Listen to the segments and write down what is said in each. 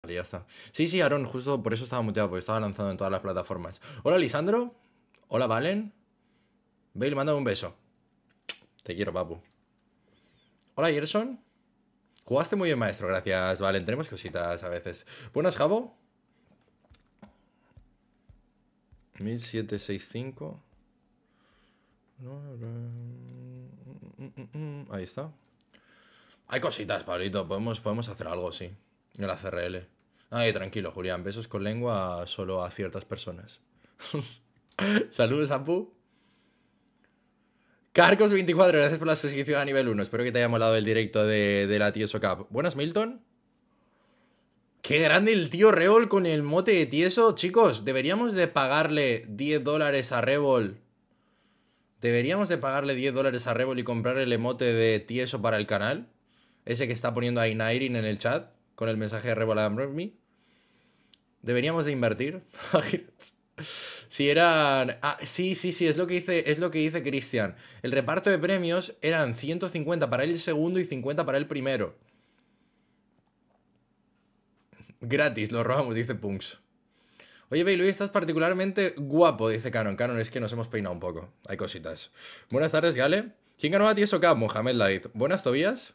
Vale, ya está. Sí, sí, Aaron, justo por eso estaba muteado, porque estaba lanzando en todas las plataformas. Hola, Lisandro. Hola, Valen. Bale, mándame un beso. Te quiero, papu. Hola, Gerson. Jugaste muy bien, maestro, gracias. Valen, tenemos cositas a veces. Buenas, Jabo. 1765. Ahí está. Hay cositas, Pablito. Podemos hacer algo, sí. En la CRL. Ay, tranquilo, Julián. Besos con lengua solo a ciertas personas. Saludos, Apu. Carcos24, gracias por la suscripción a nivel 1. Espero que te haya molado el directo de la Tieso Cup. Buenas, Milton. Qué grande el tío Revol con el mote de tieso. Chicos, deberíamos de pagarle $10 a Revol. Deberíamos de pagarle $10 a Revol y comprarle el emote de tieso para el canal. Ese que está poniendo ahí Nairin en el chat con el mensaje de Revol a Me. Deberíamos de invertir. Si eran... Ah, sí, sí, sí, es lo que dice Cristian. El reparto de premios eran 150 para el segundo y 50 para el primero. Gratis, lo robamos, dice Punks. Oye, Bale, hoy estás particularmente guapo, dice Canon. Canon, es que nos hemos peinado un poco. Hay cositas. Buenas tardes, Gale. ¿Quién ganó a Tieso Cup? Mohamed Light. Buenas, Tobías.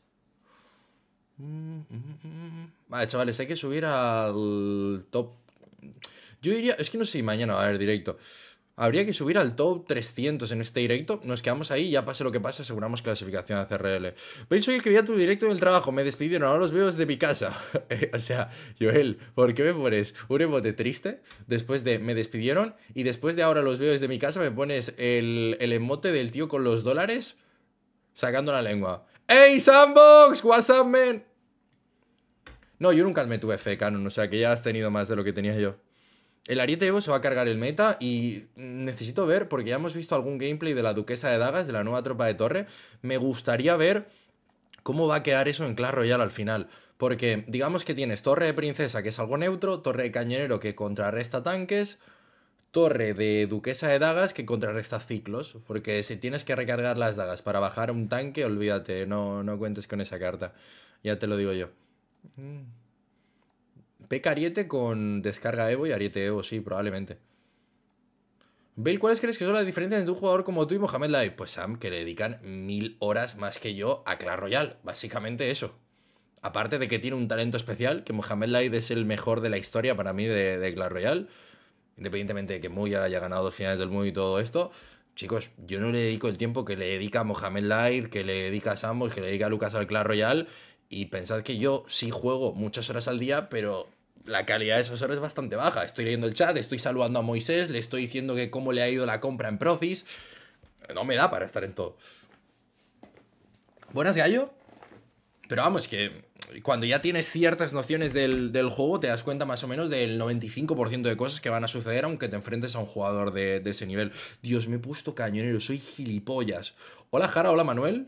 Vale, chavales, hay que subir al top. Yo diría, es que no sé si mañana va a haber directo. Habría que subir al top 300 en este directo. Nos quedamos ahí y ya pase lo que pase, aseguramos clasificación a CRL. Pero soy el que veía tu directo en el trabajo. Me despidieron, ahora los veo desde mi casa. O sea, Joel, ¿por qué me pones un emote triste después de me despidieron y después de ahora los veo desde mi casa me pones el emote del tío con los dólares sacando la lengua? ¡Hey, Sandbox! What's up, man? No, yo nunca me tuve fe, Canon. O sea, que ya has tenido más de lo que tenía yo. El Ariete Evo se va a cargar el meta y necesito ver, porque ya hemos visto algún gameplay de la Duquesa de Dagas, de la nueva tropa de torre. Me gustaría ver cómo va a quedar eso en Clash Royale al final. Porque digamos que tienes torre de princesa, que es algo neutro, torre de cañonero que contrarresta tanques, torre de Duquesa de Dagas que contrarresta ciclos. Porque si tienes que recargar las dagas para bajar un tanque, olvídate, no cuentes con esa carta. Ya te lo digo yo. Peca Ariete con descarga Evo y Ariete Evo, sí, probablemente. Bale, ¿cuáles crees que son las diferencias entre un jugador como tú y Mohamed Light? Pues Sam, que le dedican 1000 horas más que yo a Clash Royale. Básicamente eso. Aparte de que tiene un talento especial, que Mohamed Light es el mejor de la historia para mí de Clash Royale. Independientemente de que Muy haya ganado 2 finales del mundo y todo esto. Chicos, yo no le dedico el tiempo que le dedica a Mohamed Light, que le dedica a Sambos, que le dedica a Lucas al Clash Royale. Y pensad que yo sí juego muchas horas al día, pero la calidad de esas horas es bastante baja. Estoy leyendo el chat, estoy saludando a Moisés, le estoy diciendo que cómo le ha ido la compra en Procis. No me da para estar en todo. Buenas, gallo. Pero vamos, que cuando ya tienes ciertas nociones del juego, te das cuenta más o menos del 95% de cosas que van a suceder aunque te enfrentes a un jugador de ese nivel. Dios, me he puesto cañonero, soy gilipollas. Hola, Jara, hola, Manuel.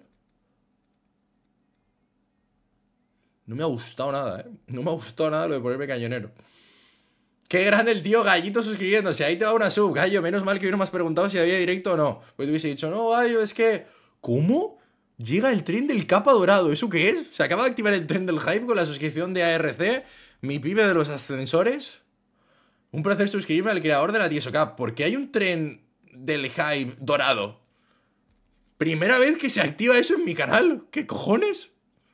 No me ha gustado nada, ¿eh? No me ha gustado nada lo de ponerme cañonero. Qué grande el tío Gallito suscribiéndose. Ahí te va una sub, Gallo. Menos mal que no me has preguntado si había directo o no. Pues te hubiese dicho, no, Gallo, es que... ¿Cómo? Llega el tren del capa dorado. ¿Eso qué es? ¿Se acaba de activar el tren del hype con la suscripción de ARC? ¿Mi pibe de los ascensores? Un placer suscribirme al creador de la Tieso Cup. ¿Por qué hay un tren del hype dorado? Primera vez que se activa eso en mi canal. ¿Qué cojones?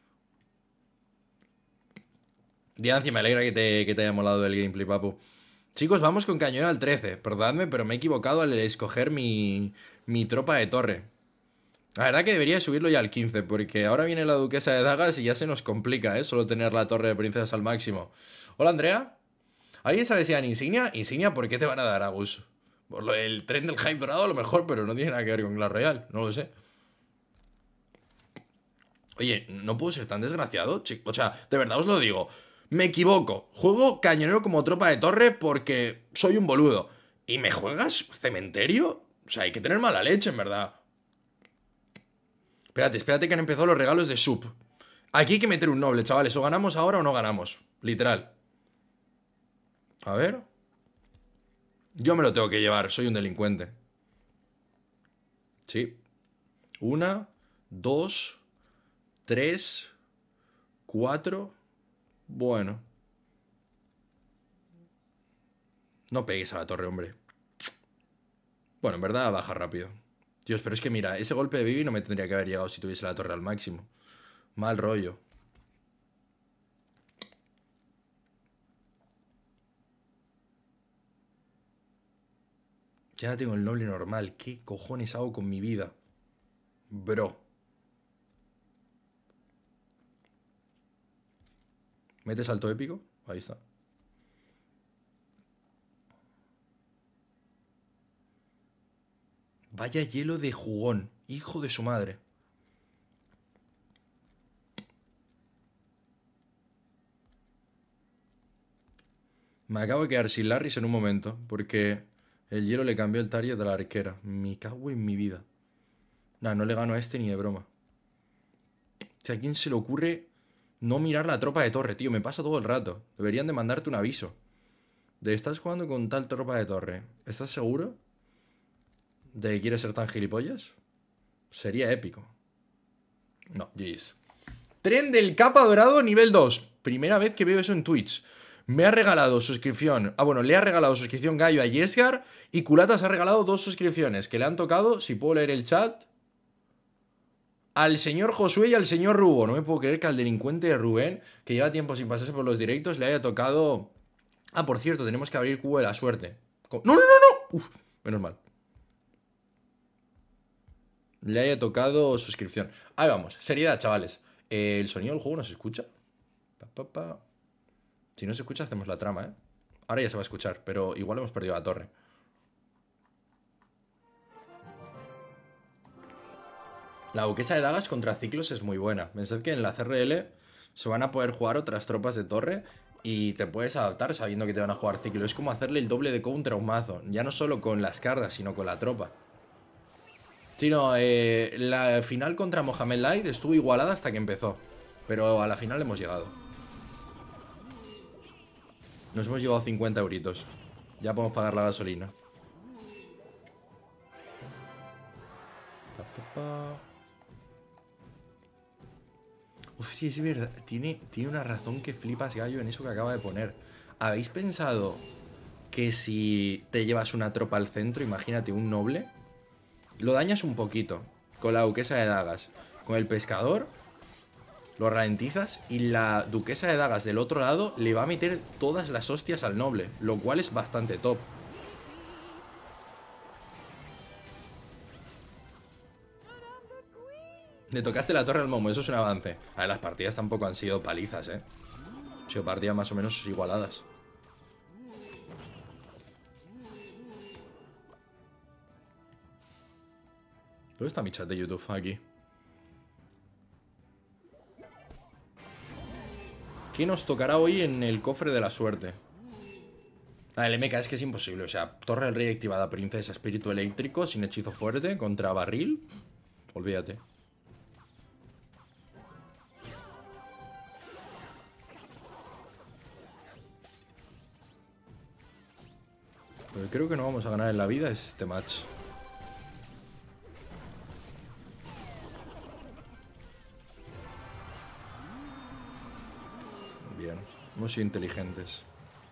Diancie, me alegra que te haya molado el gameplay, papu. Chicos, vamos con cañón al 13. Perdonadme, pero me he equivocado al escoger mi tropa de torre. La verdad que debería subirlo ya al 15, porque ahora viene la Duquesa de Dagas y ya se nos complica, ¿eh? Solo tener la torre de princesas al máximo. Hola, Andrea. ¿Alguien sabe si dan insignia? ¿Insignia por qué te van a dar, Agus? Por lo del tren del hype dorado a lo mejor, pero no tiene nada que ver con Clash Royale. No lo sé. Oye, no puedo ser tan desgraciado, chicos. O sea, de verdad os lo digo. Me equivoco. Juego cañonero como tropa de torre porque soy un boludo. ¿Y me juegas cementerio? O sea, hay que tener mala leche, en verdad. Espérate que han empezado los regalos de sub. Aquí hay que meter un noble, chavales. O ganamos ahora o no ganamos. Literal. A ver. Yo me lo tengo que llevar. Soy un delincuente. Sí. Una, dos, tres, cuatro. Bueno. No pegues a la torre, hombre. Bueno, en verdad baja rápido. Dios, pero es que mira, ese golpe de Bibi no me tendría que haber llegado si tuviese la torre al máximo. Mal rollo. Ya tengo el noble normal. ¿Qué cojones hago con mi vida? Bro. ¿Metes salto épico? Ahí está. Vaya hielo de jugón. Hijo de su madre. Me acabo de quedar sin Larrys en un momento. Porque el hielo le cambió el target de la arquera. Me cago en mi vida. Nah, no le gano a este ni de broma. O sea, ¿a quién se le ocurre no mirar la tropa de torre, tío? Me pasa todo el rato. Deberían de mandarte un aviso. De estás jugando con tal tropa de torre. ¿Estás seguro de que quieres ser tan gilipollas? Sería épico. No, jeez. Tren del capa dorado nivel 2. Primera vez que veo eso en Twitch. Me ha regalado suscripción. Ah, bueno, le ha regalado suscripción Gallo a Yesgar. Y Culatas ha regalado 2 suscripciones que le han tocado, si puedo leer el chat, al señor Josué y al señor Rubo. No me puedo creer que al delincuente de Rubén, que lleva tiempo sin pasarse por los directos, le haya tocado... Ah, por cierto, tenemos que abrir cubo de la suerte. ¡No, no, no, no! Uf, menos mal. Le haya tocado suscripción. Ahí vamos, seriedad, chavales. ¿El sonido del juego no se escucha? Si no se escucha, hacemos la trama, ¿eh? Ahora ya se va a escuchar, pero igual hemos perdido la torre. La duquesa de dagas contra ciclos es muy buena. Pensad que en la CRL se van a poder jugar otras tropas de torre y te puedes adaptar sabiendo que te van a jugar ciclo. Es como hacerle el doble de counter a un mazo. Ya no solo con las cargas, sino con la tropa. Sí, no, la final contra Mohamed Light estuvo igualada hasta que empezó. Pero a la final hemos llegado. Nos hemos llevado 50 euritos. Ya podemos pagar la gasolina. Uf, sí, es verdad. Tiene una razón que flipas, Gallo, en eso que acaba de poner. ¿Habéis pensado que si te llevas una tropa al centro, imagínate un noble, lo dañas un poquito con la duquesa de dagas? Con el pescador lo ralentizas y la duquesa de dagas del otro lado le va a meter todas las hostias al noble, lo cual es bastante top. Le tocaste la torre al momo, eso es un avance. A ver, las partidas tampoco han sido palizas, ¿eh? Han sido partidas más o menos igualadas. ¿Dónde está mi chat de YouTube? Aquí. ¿Qué nos tocará hoy en el cofre de la suerte? Ah, el MK es que es imposible. O sea, torre del rey activada, princesa, espíritu eléctrico, sin hechizo fuerte, contra barril. Olvídate. Lo que creo que no vamos a ganar en la vida es este match. Bien, hemos sido inteligentes.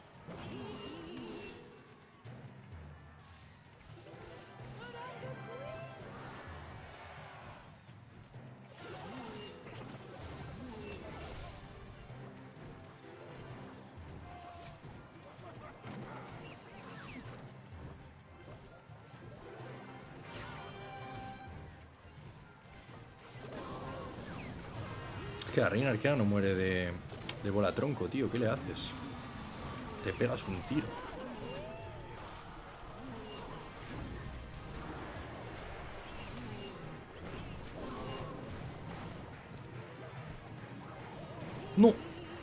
Es que la reina arquera no muere de bola tronco, tío. ¿Qué le haces? Te pegas un tiro. ¡No!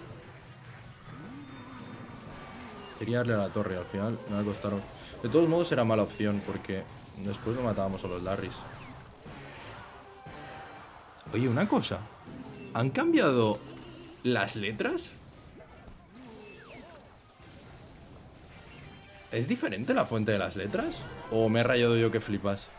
Quería darle a la torre, al final me va a costar. De todos modos era mala opción, porque después lo matábamos a los Larrys. Oye, una cosa. ¿Han cambiado las letras? ¿Es diferente la fuente de las letras? ¿O me he rayado yo que flipas?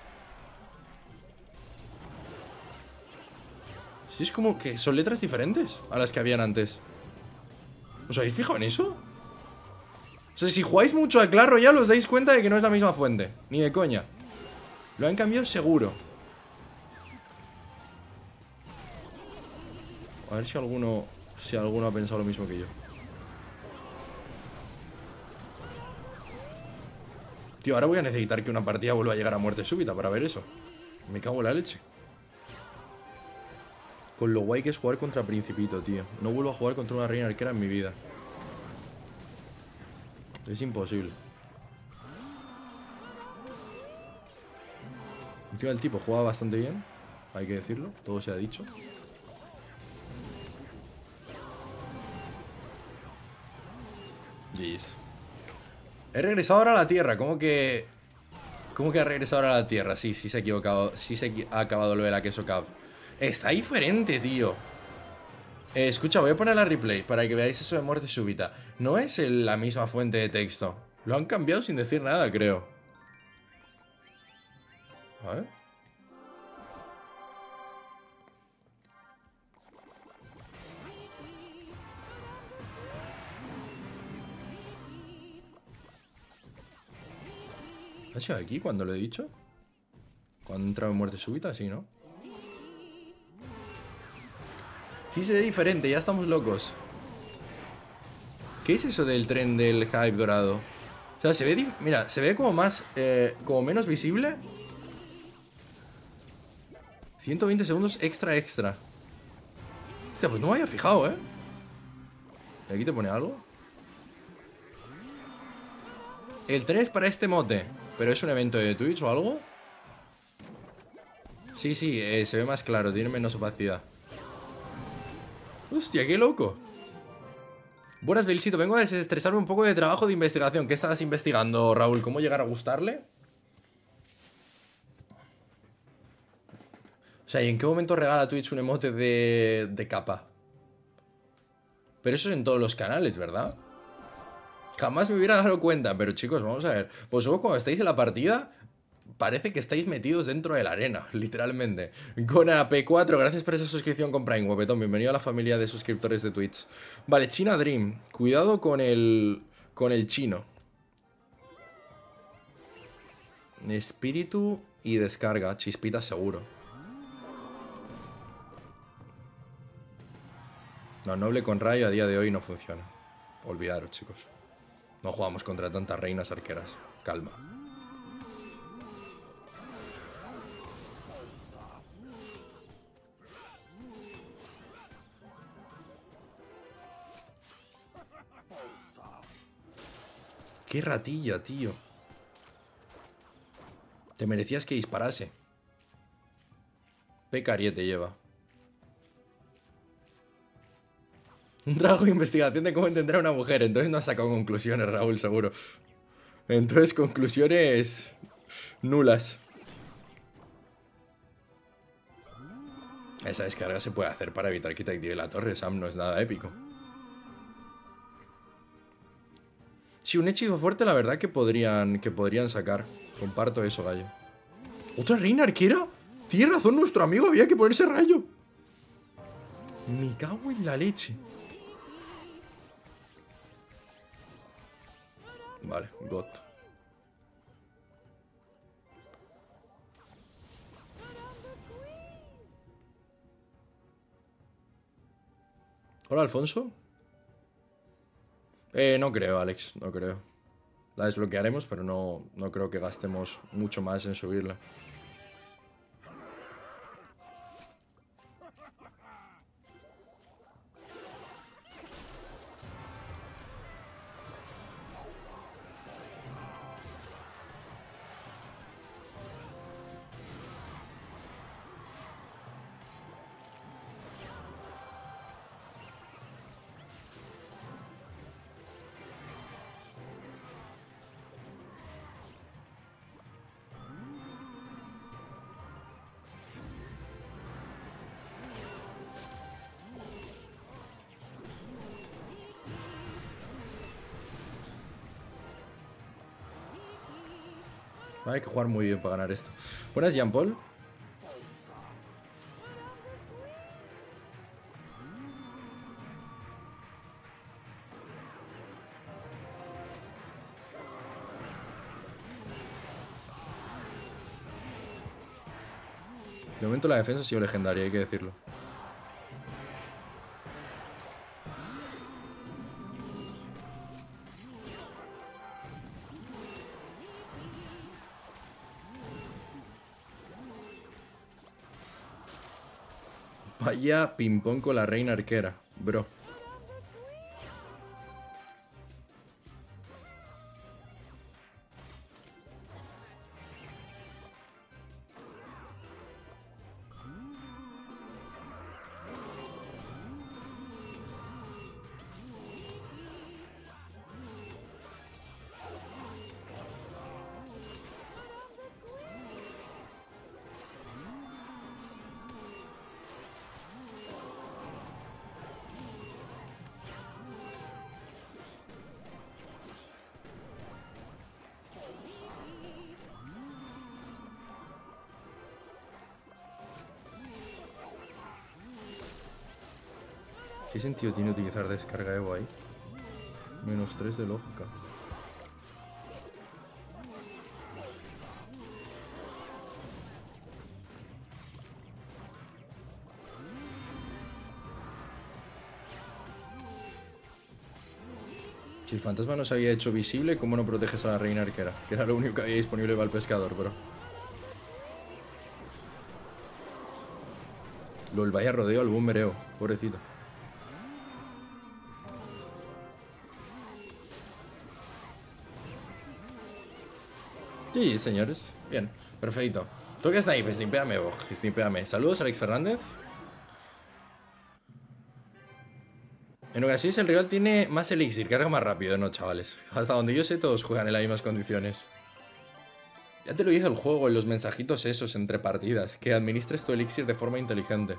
Sí, es como que son letras diferentes a las que habían antes. ¿Os habéis fijado en eso? O O sea, si jugáis mucho al Clash Royale os dais cuenta de que no es la misma fuente. Ni de coña. Lo han cambiado seguro. A ver si alguno ha pensado lo mismo que yo. Tío, ahora voy a necesitar que una partida vuelva a llegar a muerte súbita para ver eso. Me cago en la leche. Con lo guay que es jugar contra Principito, tío. No vuelvo a jugar contra una reina arquera en mi vida. Es imposible. Encima el tipo juega bastante bien. Hay que decirlo, todo se ha dicho. Jeez. He regresado ahora a la Tierra, ¿cómo que ha regresado ahora a la Tierra? Sí, sí se ha equivocado. Sí se ha acabado lo de la Queso Cup. Está diferente, tío. Escucha, voy a poner la replay para que veáis eso de muerte súbita. No es la misma fuente de texto. Lo han cambiado sin decir nada, creo. A ver. ¿Ha sido aquí cuando lo he dicho? Cuando he entrado en muerte súbita, sí, ¿no? Sí se ve diferente, ya estamos locos. ¿Qué es eso del tren del hype dorado? O sea, se ve... Mira, se ve como más... como menos visible. 120 segundos extra, extra. Hostia, pues no me había fijado, ¿eh? ¿Y aquí te pone algo? El tren es para este mote. ¿Pero es un evento de Twitch o algo? Sí, sí, se ve más claro, tiene menos opacidad. Hostia, qué loco. Buenas, Belisito, vengo a desestresarme un poco de trabajo de investigación. ¿Qué estabas investigando, Raúl? ¿Cómo llegar a gustarle? O sea, ¿y en qué momento regala Twitch un emote de capa? Pero eso es en todos los canales, ¿verdad? Jamás me hubiera dado cuenta, pero chicos, vamos a ver. Vosotros cuando estáis en la partida, parece que estáis metidos dentro de la arena, literalmente. Gona P4, gracias por esa suscripción con Prime, guapetón. Bienvenido a la familia de suscriptores de Twitch. Vale, China Dream. Cuidado con el chino. Espíritu y descarga. Chispita seguro. No, noble con rayo a día de hoy no funciona. Olvidaros, chicos. No jugamos contra tantas reinas arqueras. Calma. ¡Qué ratilla, tío! Te merecías que disparase. Pecariete lleva. Un trabajo de investigación de cómo entender a una mujer. Entonces no has sacado conclusiones, Raúl, seguro. Entonces conclusiones nulas. Esa descarga se puede hacer para evitar que te active la torre, Sam. No es nada épico. Sí, un hechizo fuerte, la verdad que podrían sacar. Comparto eso, gallo. ¿Otra reina arquera? Tiene razón nuestro amigo, había que ponerse rayo. Me cago en la leche. Vale, God. Hola, Alfonso. No creo, Alex, no creo. La desbloquearemos, pero no creo que gastemos mucho más en subirla. Hay que jugar muy bien para ganar esto. Buenas, Jean Paul. De momento la defensa ha sido legendaria, hay que decirlo. Vaya ping-pong con la reina arquera, bro. ¿Qué sentido tiene utilizar descarga Evo ahí? -3 de lógica. Si el fantasma no se había hecho visible, ¿cómo no proteges a la reina arquera? Que era lo único que había disponible para el pescador, bro. Lol, vaya rodeo al bombereo, pobrecito. Sí, señores. Bien, perfecto. Toca snipe, snipéame, snipéame. Saludos, Alex Fernández. En ocasiones el rival tiene más elixir, carga más rápido, ¿no, chavales? Hasta donde yo sé, todos juegan en las mismas condiciones. Ya te lo dice el juego en los mensajitos esos entre partidas, que administres tu elixir de forma inteligente.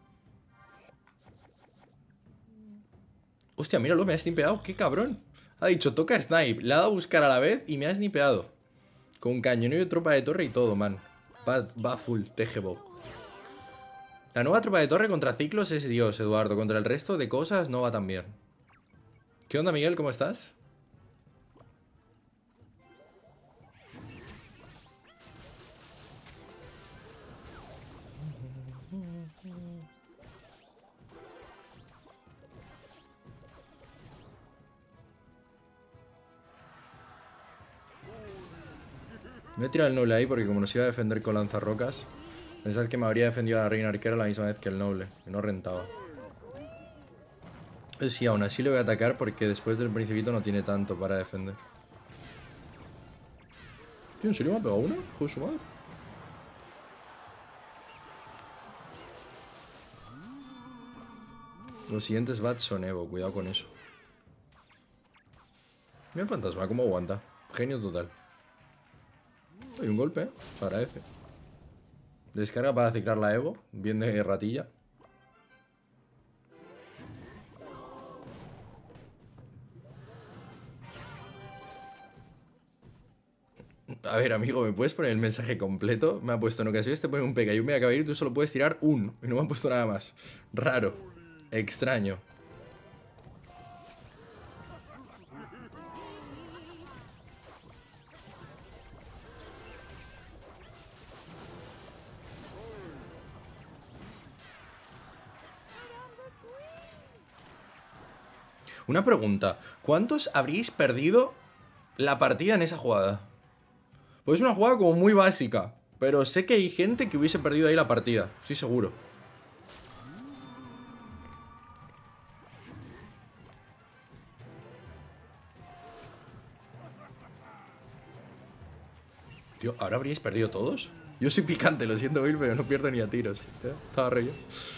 Hostia, míralo, me ha snipeado, qué cabrón. Ha dicho, toca snipe, le ha dado a buscar a la vez y me ha snipeado. Con cañonero y tropa de torre y todo, man. Va full, TGBO. La nueva tropa de torre contra ciclos es Dios, Eduardo. Contra el resto de cosas no va tan bien. ¿Qué onda, Miguel? ¿Cómo estás? Me he tirado el noble ahí porque como nos iba a defender con lanzarrocas, pensad que me habría defendido a la reina arquera la misma vez que el noble, que no rentaba. Pues sí, aún así le voy a atacar porque después del principito no tiene tanto para defender. Tío, ¿en serio me ha pegado una? Hijo de su madre. Los siguientes bats son Evo, cuidado con eso. Mira el fantasma, cómo aguanta. Genio total. Hay un golpe, se agradece. Descarga para ciclar la Evo, bien de ratilla. A ver, amigo, ¿me puedes poner el mensaje completo? Me ha puesto en ocasiones te pone un P.K. y un Mega Caballero y tú solo puedes tirar un. Y no me han puesto nada más. Raro. Extraño. Una pregunta. ¿Cuántos habríais perdido la partida en esa jugada? Pues es una jugada como muy básica. Pero sé que hay gente que hubiese perdido ahí la partida. Estoy seguro. Tío, ¿ahora habríais perdido todos? Yo soy picante, lo siento, Bill, pero no pierdo ni a tiros. Estaba re bien.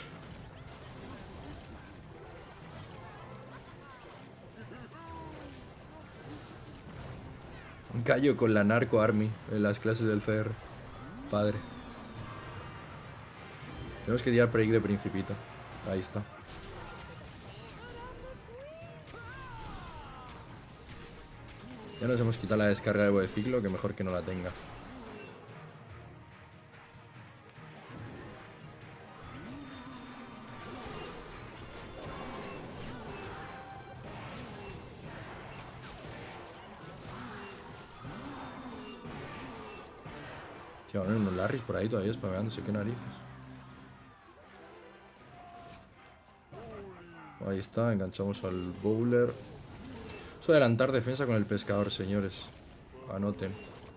Un callo con la Narco Army en las clases del CR. Padre. Tenemos que tirar break de principito. Ahí está. Ya nos hemos quitado la descarga de ciclo, que mejor que no la tenga. Tío, van unos Larrys por ahí todavía spameándose, qué narices. Ahí está, enganchamos al bowler. Eso de adelantar defensa con el pescador, señores. Anoten.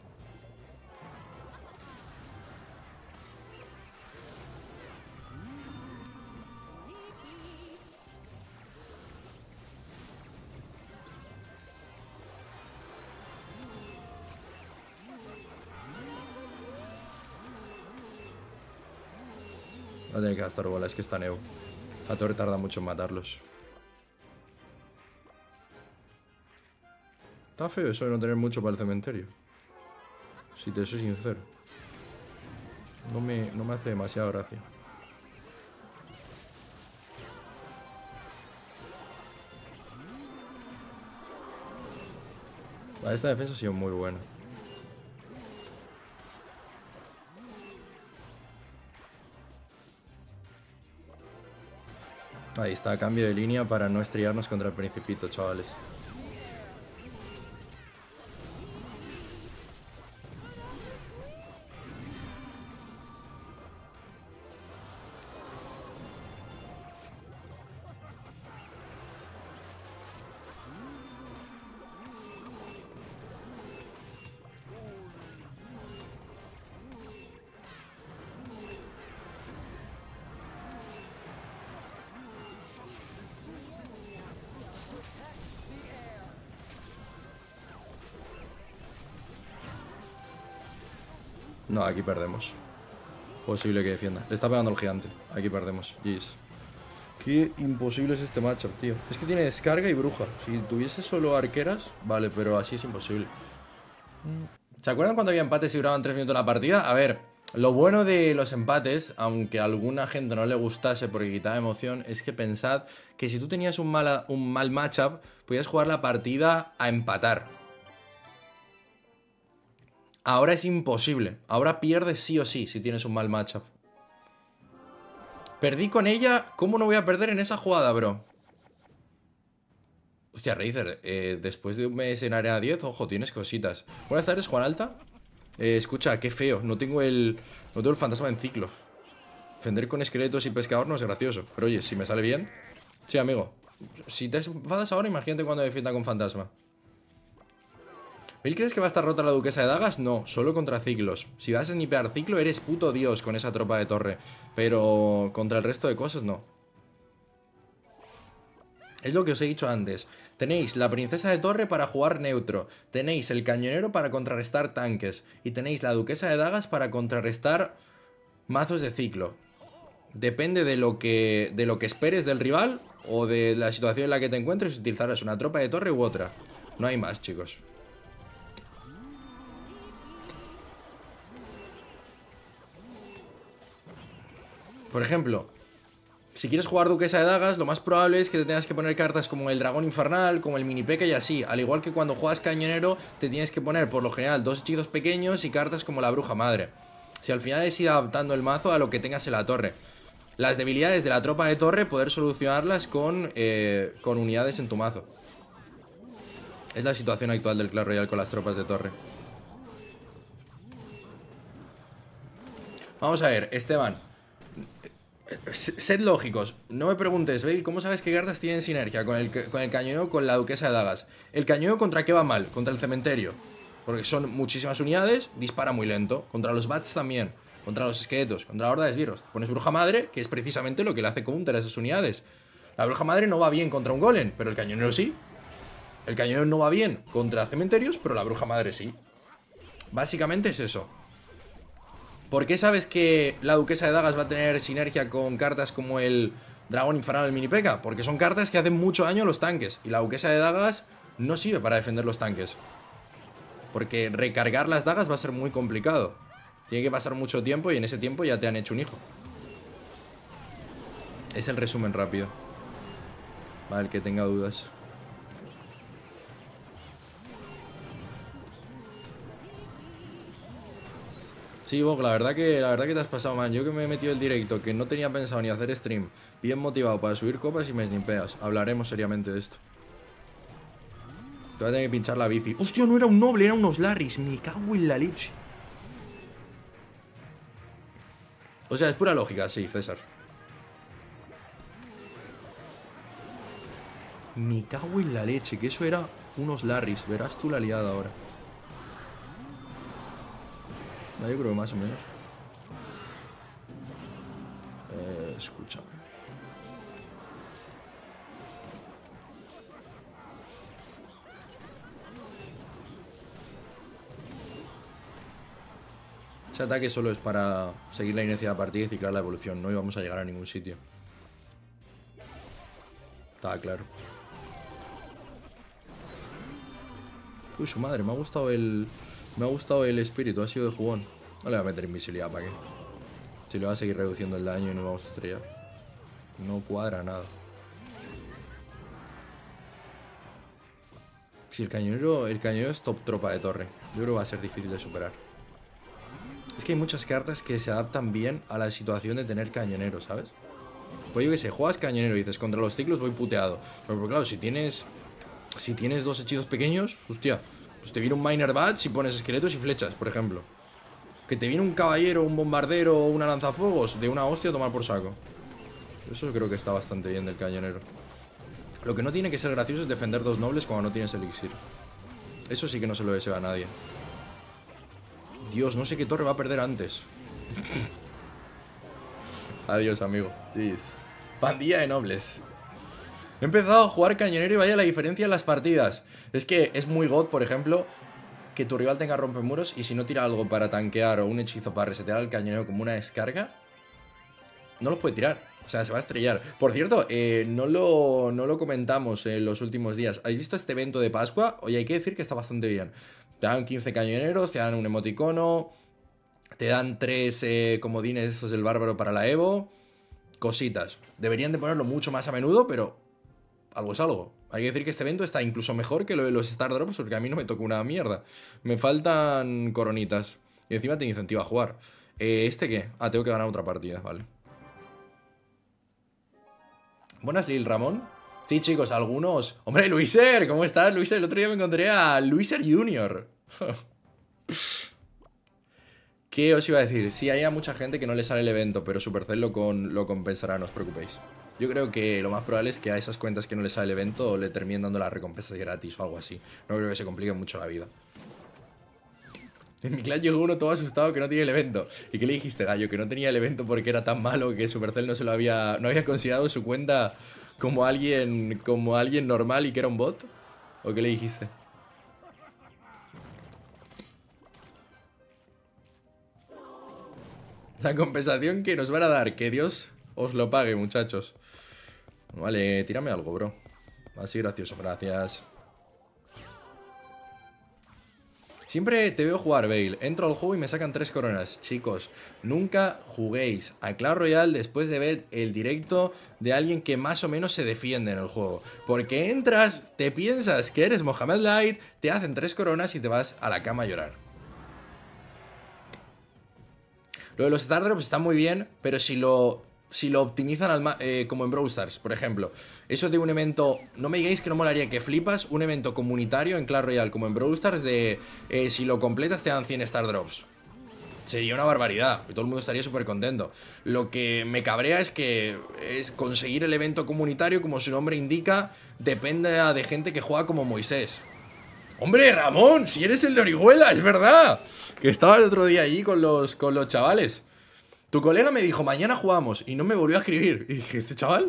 Va a tener que gastar bola, es que está Neo. La torre tarda mucho en matarlos. Está feo eso de no tener mucho para el cementerio. Si te soy sincero. No me hace demasiada gracia. Vale, esta defensa ha sido muy buena. Ahí está, cambio de línea para no estrellarnos contra el Principito, chavales. No, aquí perdemos. Posible que defienda. Le está pegando el gigante. Aquí perdemos. Jeez. Qué imposible es este matchup, tío. Es que tiene descarga y bruja. Si tuviese solo arqueras, vale, pero así es imposible. ¿Se acuerdan cuando había empates y duraban 3 minutos la partida? A ver, lo bueno de los empates, aunque a alguna gente no le gustase porque quitaba emoción, es que pensad que si tú tenías un mal matchup, podías jugar la partida a empatar. Ahora es imposible. Ahora pierdes sí o sí si tienes un mal matchup. Perdí con ella. ¿Cómo no voy a perder en esa jugada, bro? Hostia, Razer, después de un mes en área 10, ojo, tienes cositas. Buenas tardes, Juan Alta. Escucha, qué feo. No tengo el fantasma en ciclo. Defender con esqueletos y pescador no es gracioso. Pero oye, si me sale bien. Sí, amigo. Si te enfadas ahora, imagínate cuando defienda con fantasma. ¿Bill crees que va a estar rota la duquesa de dagas? No, solo contra ciclos. Si vas a snipear ciclo, eres puto dios con esa tropa de torre. Pero contra el resto de cosas, no. Es lo que os he dicho antes. Tenéis la princesa de torre para jugar neutro. Tenéis el cañonero para contrarrestar tanques. Y tenéis la duquesa de dagas para contrarrestar mazos de ciclo. Depende de lo que esperes del rival o de la situación en la que te encuentres, utilizarás una tropa de torre u otra. No hay más, chicos. Por ejemplo, si quieres jugar duquesa de dagas, lo más probable es que te tengas que poner cartas como el dragón infernal, como el mini P.E.K.K.A. y así. Al igual que cuando juegas cañonero, te tienes que poner por lo general 2 hechizos pequeños y cartas como la bruja madre. Si al final es ir adaptando el mazo a lo que tengas en la torre. Las debilidades de la tropa de torre, poder solucionarlas con unidades en tu mazo. Es la situación actual del Clash Royale con las tropas de torre. Vamos a ver, Esteban. Sed lógicos, no me preguntes, Bale, ¿cómo sabes qué cartas tienen sinergia con el cañonero o con la duquesa de dagas? ¿El cañonero contra qué va mal? Contra el cementerio. Porque son muchísimas unidades, dispara muy lento. Contra los bats también, contra los esqueletos, contra la horda de esbirros. Pones bruja madre, que es precisamente lo que le hace counter a esas unidades. La bruja madre no va bien contra un golem, pero el cañonero sí. El cañonero no va bien contra cementerios, pero la bruja madre sí. Básicamente es eso. ¿Por qué sabes que la duquesa de dagas va a tener sinergia con cartas como el dragón infernal, el mini P.E.K.K.A? Porque son cartas que hacen mucho daño a los tanques. Y la duquesa de dagas no sirve para defender los tanques. Porque recargar las dagas va a ser muy complicado. Tiene que pasar mucho tiempo y en ese tiempo ya te han hecho un hijo. Es el resumen rápido. Vale, el que tenga dudas. Sí, Bog, la verdad que te has pasado, man. Yo que me he metido el directo, que no tenía pensado ni hacer stream, bien motivado para subir copas y me snipeas. Hablaremos seriamente de esto. Te voy a tener que pinchar la bici. ¡Hostia, no era un noble, era unos Larrys! Me cago en la leche. O sea, es pura lógica, sí, César. Me cago en la leche, que eso era unos Larrys. Verás tú la liada ahora. Yo creo que más o menos. Escúchame. Ese ataque solo es para seguir la inercia de la partida y ciclar la evolución. No íbamos a llegar a ningún sitio. Estaba claro. Uy, su madre, me ha gustado el... Me ha gustado el espíritu, ha sido de jugón. No le voy a meter invisibilidad, ¿para qué? Si le va a seguir reduciendo el daño y no vamos a estrellar. No cuadra nada. Si el cañonero es top tropa de torre. Yo creo que va a ser difícil de superar. Es que hay muchas cartas que se adaptan bien a la situación de tener cañonero, ¿sabes? Pues yo qué sé, juegas cañonero y dices, contra los ciclos voy puteado. Pero claro, si tienes dos hechizos pequeños, hostia, pues te viene un Miner Bats y pones esqueletos y flechas, por ejemplo. Que te viene un caballero, un bombardero o una lanzafuegos, de una hostia a tomar por saco. Eso creo que está bastante bien del cañonero. Lo que no tiene que ser gracioso es defender dos nobles cuando no tienes elixir. Eso sí que no se lo deseo a nadie. Dios, no sé qué torre va a perder antes. Adiós, amigo. Jeez. Pandilla de nobles. He empezado a jugar cañonero y vaya la diferencia en las partidas. Es que es muy god, por ejemplo, que tu rival tenga rompemuros y si no tira algo para tanquear o un hechizo para resetear al cañonero como una descarga, no los puede tirar. O sea, se va a estrellar. Por cierto, no lo comentamos en los últimos días. ¿Habéis visto este evento de Pascua? Oye, hay que decir que está bastante bien. Te dan 15 cañoneros, te dan un emoticono, te dan 3 comodines estos del bárbaro para la Evo. Cositas. Deberían de ponerlo mucho más a menudo, pero algo es algo. Hay que decir que este evento está incluso mejor que lo de los Star Drops, porque a mí no me tocó una mierda. Me faltan coronitas. Y encima te incentiva a jugar. ¿Este qué? Ah, tengo que ganar otra partida, vale. Buenas, Lil Ramón. Sí, chicos, algunos... ¡Hombre, Luiser! ¿Cómo estás, Luiser? El otro día me encontré a Luiser Junior. ¿Qué os iba a decir? Sí, hay a mucha gente que no le sale el evento, pero Supercell lo compensará, no os preocupéis. Yo creo que lo más probable es que a esas cuentas que no les sale el evento le terminen dando las recompensas gratis o algo así. No creo que se complique mucho la vida. En mi clan llegó uno todo asustado que no tenía el evento. ¿Y qué le dijiste, gallo? Que no tenía el evento porque era tan malo que Supercell no había considerado su cuenta como alguien normal y que era un bot. ¿O qué le dijiste? La compensación que nos van a dar, que Dios os lo pague, muchachos. Vale, tírame algo, bro. Así gracioso, gracias. Siempre te veo jugar, Bale. Entro al juego y me sacan 3 coronas. Chicos, nunca juguéis a Clash Royale después de ver el directo de alguien que más o menos se defiende en el juego. Porque entras, te piensas que eres Mohamed Light, te hacen 3 coronas y te vas a la cama a llorar. Lo de los Star Drops está muy bien, pero si lo optimizan como en Brawl Stars, por ejemplo. Eso de un evento, no me digáis que no molaría que flipas, un evento comunitario en Clash Royale como en Brawl Stars de si lo completas te dan 100 Star Drops. Sería una barbaridad y todo el mundo estaría súper contento. Lo que me cabrea es que conseguir el evento comunitario, como su nombre indica, depende de gente que juega como Moisés. ¡Hombre, Ramón! Si eres el de Orihuela, es verdad. Que estaba el otro día allí con los chavales. Tu colega me dijo, mañana jugamos. Y no me volvió a escribir. Y dije, ¿este chaval?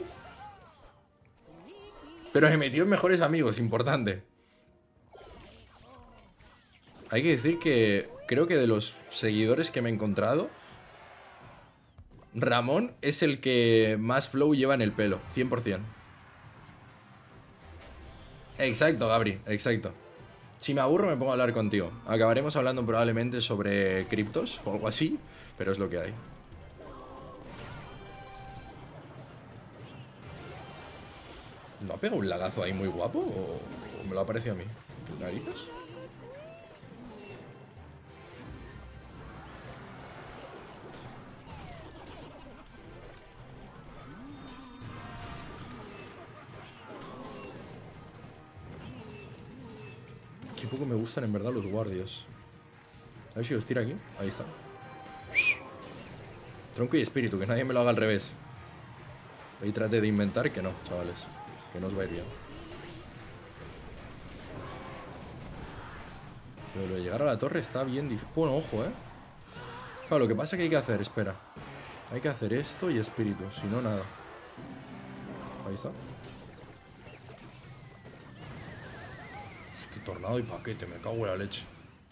Pero se metió en mejores amigos, importante. Hay que decir que creo que de los seguidores que me he encontrado, Ramón es el que más flow lleva en el pelo, 100%. Exacto, Gabri, exacto. Si me aburro me pongo a hablar contigo. Acabaremos hablando probablemente sobre criptos o algo así, pero es lo que hay. ¿No ha pegado un lagazo ahí muy guapo o me lo ha parecido a mí? ¿Qué narices? Qué poco me gustan en verdad los guardias. A ver si los tira aquí. Ahí está. Tronco y espíritu, que nadie me lo haga al revés. Ahí trate de inventar que no, chavales. Que no os va a ir bien. Pero lo de llegar a la torre está bien difícil. Bueno, ojo, Claro, lo que pasa es que hay que hacer, espera. Hay que hacer esto y espíritu, si no, nada. Ahí está. Qué tornado y paquete, me cago en la leche.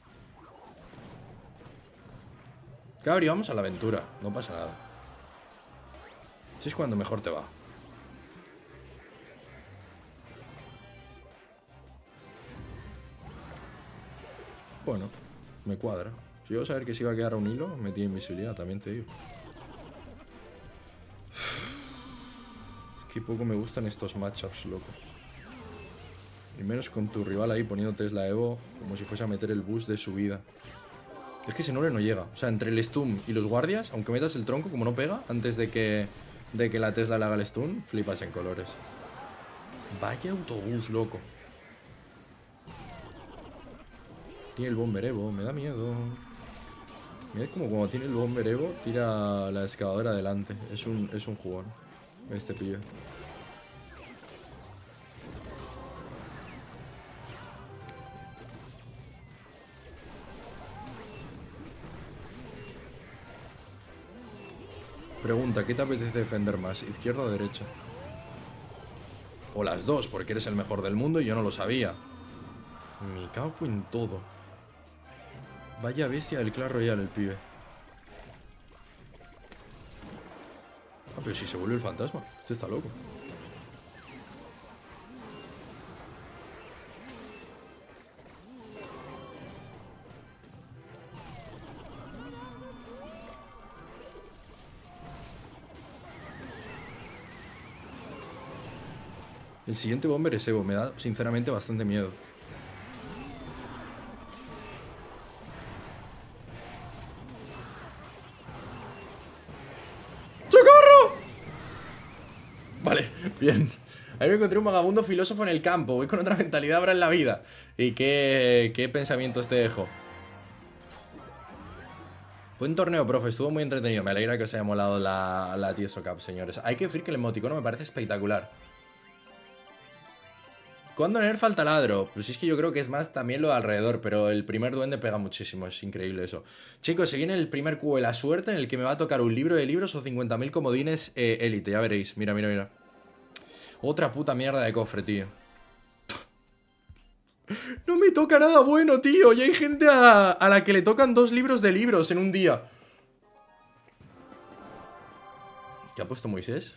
Cabri, vamos a la aventura, no pasa nada. Si es cuando mejor te va. Bueno, me cuadra. Si yo a saber que se iba a quedar a un hilo, metí invisibilidad, también te digo. Qué poco me gustan estos matchups, loco. Y menos con tu rival ahí poniendo Tesla Evo como si fuese a meter el boost de su vida. Es que ese noble no llega. O sea, entre el stun y los guardias, aunque metas el tronco, como no pega, antes de que la Tesla le haga el stun, flipas en colores. Vaya autobús, loco. Tiene el Bomber Evo, me da miedo. Mirad como cuando tiene el Bomber Evo, tira la excavadora adelante. Es un jugón, este pibe. Pregunta, ¿qué te apetece defender más? ¿Izquierda o derecha? O las dos, porque eres el mejor del mundo y yo no lo sabía. Me cago en todo. Vaya bestia del Clash Royale el pibe. Ah, pero si se vuelve el fantasma. Este está loco. El siguiente bomber es Evo. Me da, sinceramente, bastante miedo. ¡Socorro! Vale, bien. Ahí me encontré un vagabundo filósofo en el campo. Voy con otra mentalidad ahora en la vida. ¿Y qué pensamientos te dejo? Fue un torneo, profe, estuvo muy entretenido. Me alegra que os haya molado la Tieso Cup, señores. Hay que decir que el emoticono me parece espectacular. ¿Cuándo nerfa el taladro? Pues es que yo creo que es más también lo de alrededor, pero el primer duende pega muchísimo, es increíble eso. Chicos, se viene el primer cubo de la suerte en el que me va a tocar un libro de libros o 50.000 comodines élite, ya veréis. Mira, mira, mira. Otra puta mierda de cofre, tío. No me toca nada bueno, tío. Y hay gente a la que le tocan 2 libros de libros en un día. ¿Qué ha puesto Moisés?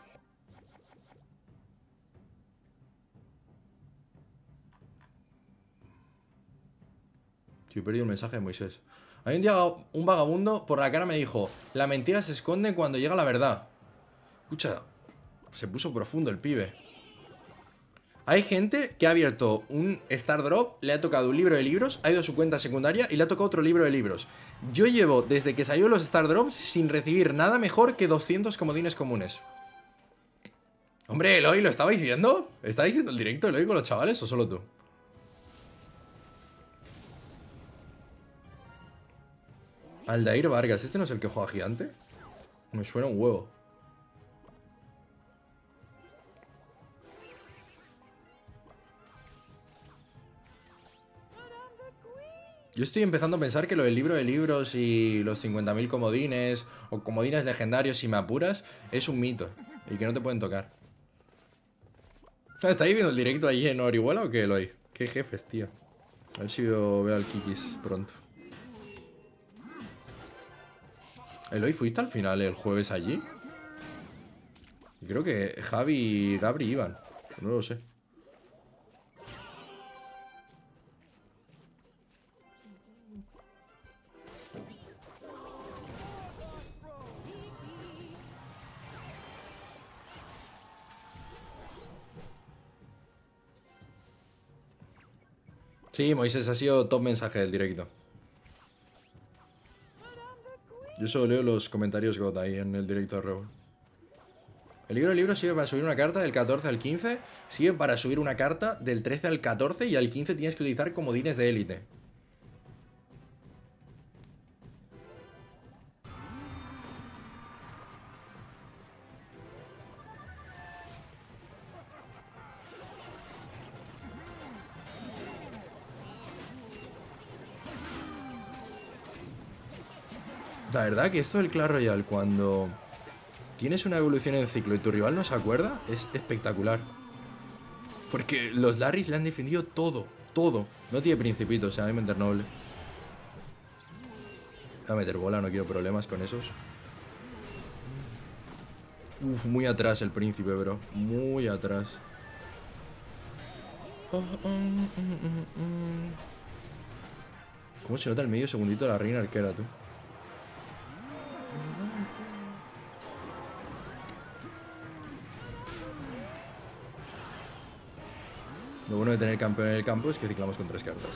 Yo he perdido el mensaje de Moisés. Hay un día un vagabundo por la cara me dijo: la mentira se esconde cuando llega la verdad. Escucha, se puso profundo el pibe. Hay gente que ha abierto un Star Drop, le ha tocado un libro de libros, ha ido a su cuenta secundaria y le ha tocado otro libro de libros. Yo llevo, desde que salió los Star Drops, sin recibir nada mejor que 200 comodines comunes. Hombre, Eloy, ¿lo estabais viendo? ¿Estáis viendo el directo, Eloy, con los chavales o solo tú? Aldair Vargas, ¿este no es el que juega gigante? Me suena un huevo. Yo estoy empezando a pensar que lo del libro de libros y los 50.000 comodines o comodines legendarios si me apuras es un mito y que no te pueden tocar. ¿Estáis viendo el directo ahí en Orihuela o qué, Eloy? Qué jefes, tío. A ver si veo al Kikis pronto. Eloy, ¿fuiste al final el jueves allí? Creo que Javi y Gabri iban. No lo sé. Sí, Moisés, ha sido top mensaje del directo. Yo solo leo los comentarios God ahí en el directo de Revo. El libro de libros sirve para subir una carta del 14 al 15. Sirve para subir una carta del 13 al 14. Y al 15 tienes que utilizar comodines de élite. La verdad que esto del Clash Royale, cuando tienes una evolución en ciclo y tu rival no se acuerda, es espectacular. Porque los Larrys le han defendido todo, todo. No tiene principito, o sea, va a meter noble. Va a meter bola, no quiero problemas con esos. Uf, muy atrás el príncipe, bro. Muy atrás. ¿Cómo se nota el medio segundito de la reina arquera, tú? Lo bueno de tener campeón en el campo es que ciclamos con 3 cartas.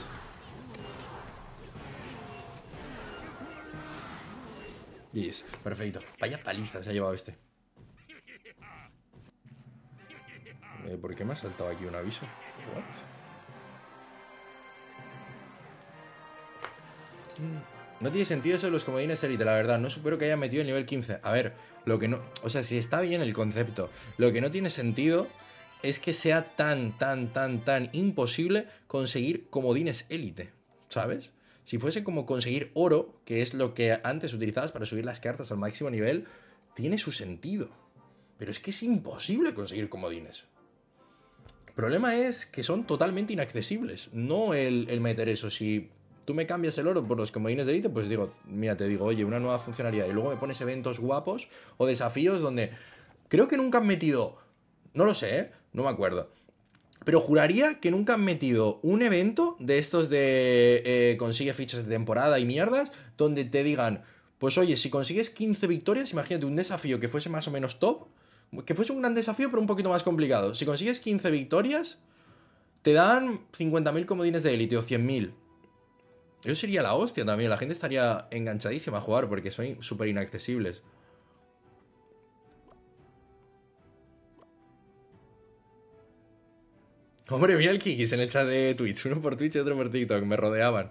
Yes, perfecto. Vaya paliza se ha llevado este. ¿Por qué me ha saltado aquí un aviso? What? No tiene sentido eso de los comodines élite, la verdad. No supero que haya metido el nivel 15. A ver, lo que no... O sea, si está bien el concepto. Lo que no tiene sentido es que sea tan imposible conseguir comodines élite, ¿sabes? Si fuese como conseguir oro, que es lo que antes utilizabas para subir las cartas al máximo nivel, tiene su sentido. Pero es que es imposible conseguir comodines. El problema es que son totalmente inaccesibles. No el meter eso. Si tú me cambias el oro por los comodines de élite, pues digo, mira, te digo, oye, una nueva funcionalidad. Y luego me pones eventos guapos o desafíos donde creo que nunca han metido... No lo sé, ¿eh? No me acuerdo. Pero juraría que nunca han metido un evento de estos de consigue fichas de temporada y mierdas, donde te digan, pues oye, si consigues 15 victorias, imagínate un desafío que fuese más o menos top, que fuese un gran desafío pero un poquito más complicado. Si consigues 15 victorias, te dan 50.000 comodines de élite o 100.000. Eso sería la hostia también, la gente estaría enganchadísima a jugar porque son súper inaccesibles. Hombre, mira el Kikis en el chat de Twitch. Uno por Twitch y otro por TikTok. Me rodeaban.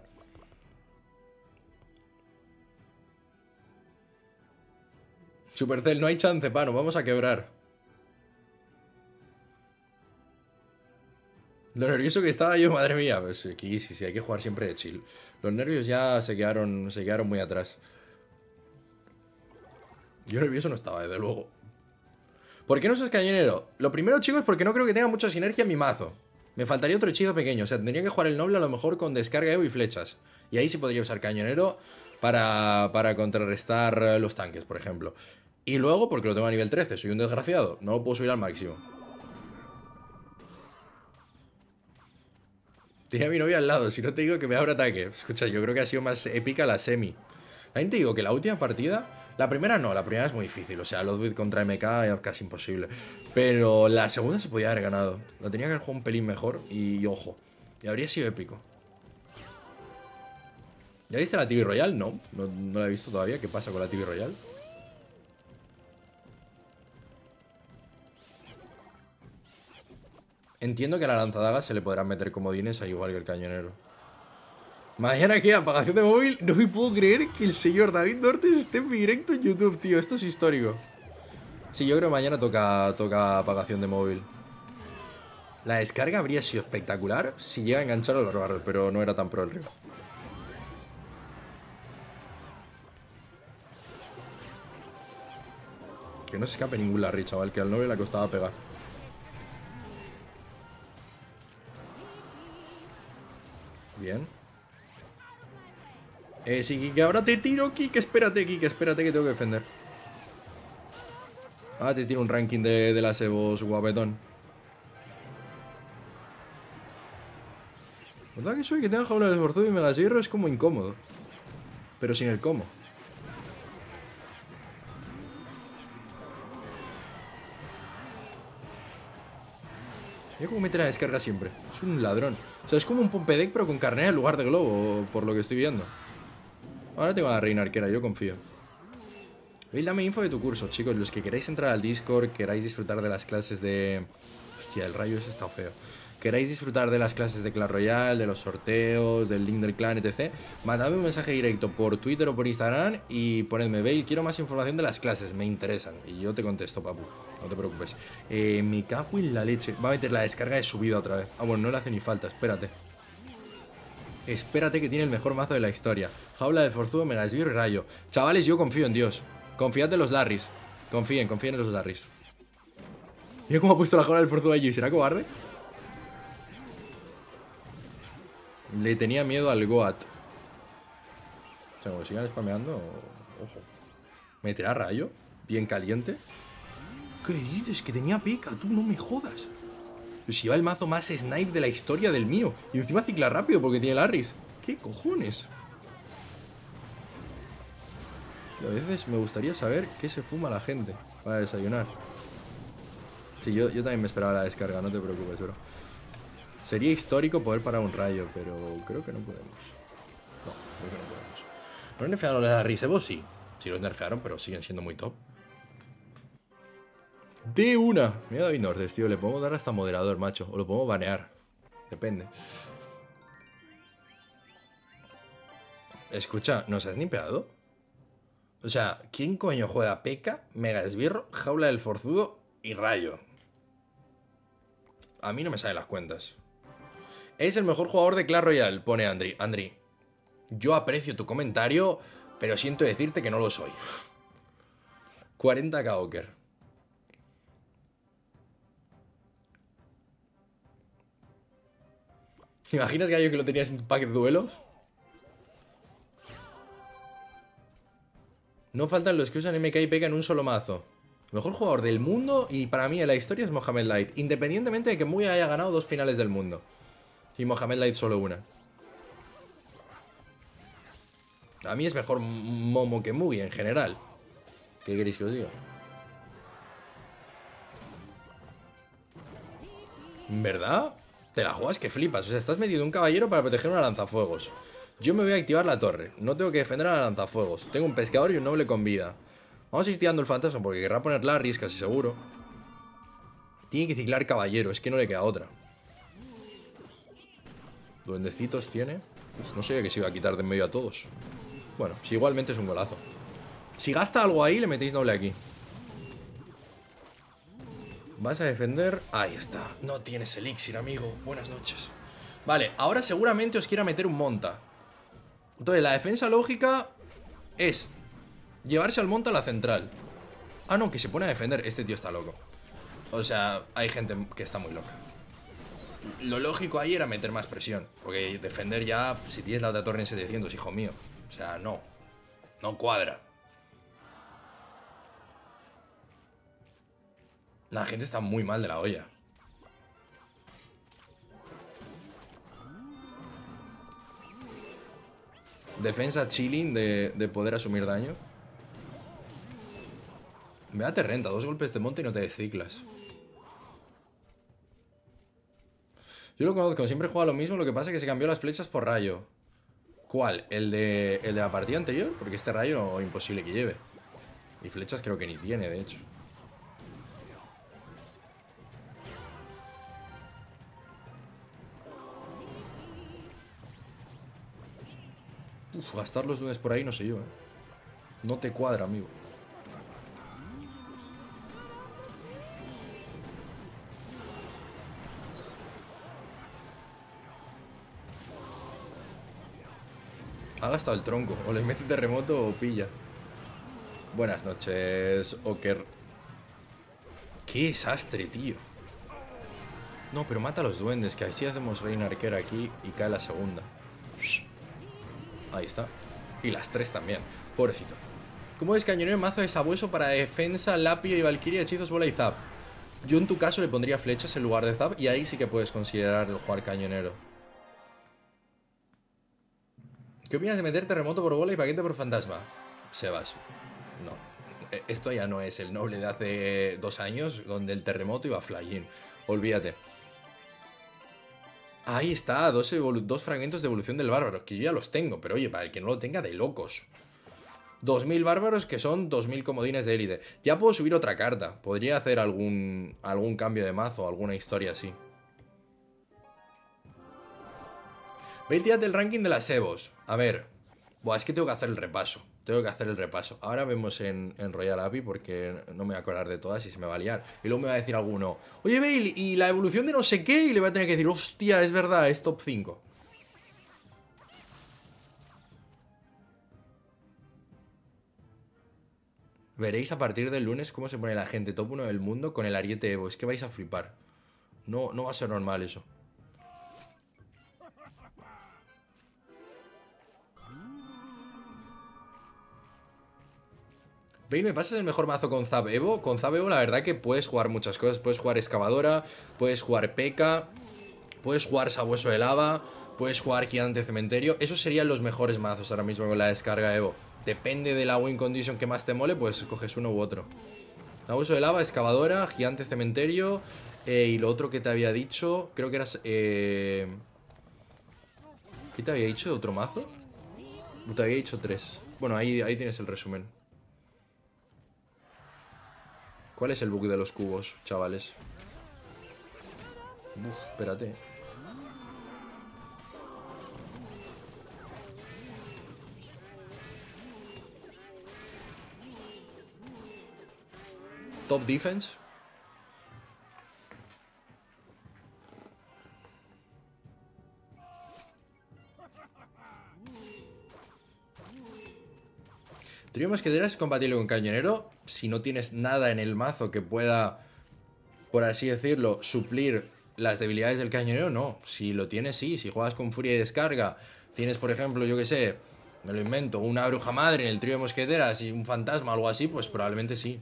Supercell, no hay chance, pano. Vamos a quebrar. Lo nervioso que estaba yo, madre mía. Pues Kikis, sí, hay que jugar siempre de chill. Los nervios ya se quedaron muy atrás. Yo nervioso no estaba, desde luego. ¿Por qué no sos cañonero? Lo primero, chicos, porque no creo que tenga mucha sinergia en mi mazo. Me faltaría otro hechizo pequeño, o sea, tendría que jugar el noble a lo mejor con descarga Evo y flechas. Y ahí sí podría usar cañonero para contrarrestar los tanques, por ejemplo. Y luego, porque lo tengo a nivel 13, soy un desgraciado, no lo puedo subir al máximo. Tenía a mi novia al lado, si no te digo que me abra ataque. Escucha, yo creo que ha sido más épica la semi. También te digo que la última partida... La primera no, la primera es muy difícil. O sea, Ludwig contra MK es casi imposible. Pero la segunda se podía haber ganado. La tenía que haber jugado un pelín mejor y ojo. Y habría sido épico. ¿Ya viste la TV Royal? No, no la he visto todavía. ¿Qué pasa con la TV Royal? Entiendo que a la lanzadaga se le podrán meter comodines al igual que el cañonero. Mañana, ¿qué? ¿Apagación de móvil? No me puedo creer que el señor David Nortes esté en mi directo en YouTube, tío. Esto es histórico. Sí, yo creo que mañana toca apagación de móvil. La descarga habría sido espectacular si llega a enganchar a los barros, pero no era tan pro el río. Que no se escape ningún Larry, chaval, que al novio le costaba pegar. Bien. Sí, Kike, ahora te tiro, Kike, espérate que tengo que defender. Ah, te tiro un ranking de las Evos, guapetón. ¿Verdad que soy que tenga jaula de esforzo y megasierro? Es como incómodo. Pero sin el cómo. Mira cómo mete la descarga siempre. Es un ladrón. O sea, es como un Pompedec pero con carnera en lugar de globo, por lo que estoy viendo. Ahora tengo a la reina arquera, yo confío. Veis, dame info de tu curso, chicos. Los que queráis entrar al Discord, queráis disfrutar de las clases de... Hostia, el rayo ese está feo. Queráis disfrutar de las clases de Clash Royale, de los sorteos, del link del clan, etc. Mandadme un mensaje directo por Twitter o por Instagram y ponedme, Bale, quiero más información de las clases, me interesan. Y yo te contesto, papu, no te preocupes. Me cago en la leche. Va a meter la descarga de subida otra vez. Ah, bueno, no le hace ni falta, espérate. Espérate que tiene el mejor mazo de la historia. Jaula del Forzudo, Mega Esbirro y Rayo. Chavales, yo confío en Dios. Confiad en los Larrys. Confíen en los Larrys. Mira cómo ha puesto la jaula del Forzudo allí. ¿Será cobarde? Le tenía miedo al Goat. O sea, como sigan spameando. Ojo. ¿Meterá rayo? Bien caliente. ¿Qué dices? Que tenía pica, tú no me jodas. Pues si va el mazo más snipe de la historia del mío. Y encima cicla rápido porque tiene Larrys. ¿Qué cojones? Y a veces me gustaría saber qué se fuma la gente para desayunar. Sí, yo también me esperaba la descarga, no te preocupes, bro. Sería histórico poder parar un rayo, pero creo que no podemos. No, creo que no podemos. ¿No nerfearon los Larrys Evo? Sí. Sí los nerfearon, pero siguen siendo muy top. De una. Mira David Nortes, tío. Le podemos dar hasta moderador, macho. O lo podemos banear. Depende. Escucha, ¿nos has nimpeado? O sea, ¿quién coño juega P.E.K.K.A, Mega Esbirro, Jaula del Forzudo y Rayo? A mí no me salen las cuentas. Es el mejor jugador de Clash Royale, pone Andri. Andri, yo aprecio tu comentario, pero siento decirte que no lo soy. 40k Oker. ¿Te imaginas, Gallo, que lo tenías en tu pack de duelos? No faltan los que usan MK y P.E.K.K.A en un solo mazo. El mejor jugador del mundo y para mí en la historia es Mohamed Light. Independientemente de que Mugi haya ganado 2 finales del mundo. Y Mohamed Light solo una. A mí es mejor Momo que Mugi en general. ¿Qué queréis que os diga? ¿Verdad? Te la juegas que flipas. O sea, estás metido un caballero para proteger una lanzafuegos. Yo me voy a activar la torre. No tengo que defender a la lanzafuegos. Tengo un pescador y un noble con vida. Vamos a ir tirando el fantasma porque querrá poner Larrys, casi seguro. Tiene que ciclar caballero. Es que no le queda otra. Duendecitos tiene. Pues no sé que se iba a quitar de en medio a todos. Bueno, si igualmente es un golazo. Si gasta algo ahí, le metéis noble aquí. Vas a defender. Ahí está. No tienes elixir, amigo. Buenas noches. Vale, ahora seguramente os quiera meter un monta. Entonces, la defensa lógica es llevarse al monta a la central. Ah, no, que se pone a defender. Este tío está loco. O sea, hay gente que está muy loca. Lo lógico ahí era meter más presión. Porque defender ya, si tienes la otra torre en 700, hijo mío. O sea, no. No cuadra. La gente está muy mal de la olla. Defensa chilling de poder asumir daño. Me da te renta, 2 golpes de monte y no te desciclas. Yo lo conozco, siempre juega lo mismo, lo que pasa es que se cambió las flechas por rayo. ¿Cuál? ¿El de la partida anterior? Porque este rayo imposible que lleve. Y flechas creo que ni tiene, de hecho. Uf, gastar los lunes por ahí no sé yo, No te cuadra, amigo. Ha gastado el tronco. O le mete terremoto o pilla. Buenas noches, Oker. Qué desastre, tío. No, pero mata a los duendes, que así hacemos reina arquera aquí y cae la segunda. Ahí está. Y las 3 también. Pobrecito. ¿Cómo es cañonero mazo de sabueso para defensa, lápido y valquiria, hechizos, bola y zap? Yo en tu caso le pondría flechas en lugar de zap y ahí sí que puedes considerar el jugar cañonero. ¿Qué opinas de meter terremoto por bola y paquete por fantasma? Sebas. No. Esto ya no es el noble de hace 2 años, donde el terremoto iba a fly-in. Olvídate. Ahí está, 2 fragmentos de evolución del bárbaro, que yo ya los tengo, pero oye, para el que no lo tenga, de locos. 2000 bárbaros, que son 2000 comodines de élite. Ya puedo subir otra carta. Podría hacer algún cambio de mazo, alguna historia así. Ve y tírate el ranking de las Evos. A ver. Buah, es que tengo que hacer el repaso. Ahora vemos en Royal Abbey porque no me voy a acordar de todas y se me va a liar. Y luego me va a decir alguno, oye, Bale, y la evolución de no sé qué. Y le voy a tener que decir, hostia, es verdad, es top 5. Veréis a partir del lunes cómo se pone la gente top 1 del mundo con el Ariete Evo. Es que vais a flipar. No, no va a ser normal eso. ¿Veis? Me pasas el mejor mazo con Zap Evo. Con Zap Evo la verdad que puedes jugar muchas cosas. Puedes jugar Excavadora, puedes jugar P.E.K.K.A, puedes jugar Sabueso de Lava, puedes jugar Gigante Cementerio. Esos serían los mejores mazos ahora mismo con la descarga Evo. Depende de la win condition que más te mole, pues coges uno u otro. Sabueso de Lava, Excavadora, Gigante Cementerio. Y lo otro que te había dicho, creo que eras... ¿Qué te había dicho de otro mazo? Te había dicho 3. Bueno, ahí tienes el resumen. ¿Cuál es el bug de los cubos, chavales? Uf, espérate. Top defense. Trío Mosquetera es compatible con Cañonero si no tienes nada en el mazo que pueda, por así decirlo, suplir las debilidades del Cañonero, no. Si lo tienes, sí. Si juegas con Furia y Descarga, tienes, por ejemplo, yo que sé, me lo invento, una Bruja Madre en el trío de Mosqueteras y un fantasma o algo así, pues probablemente sí.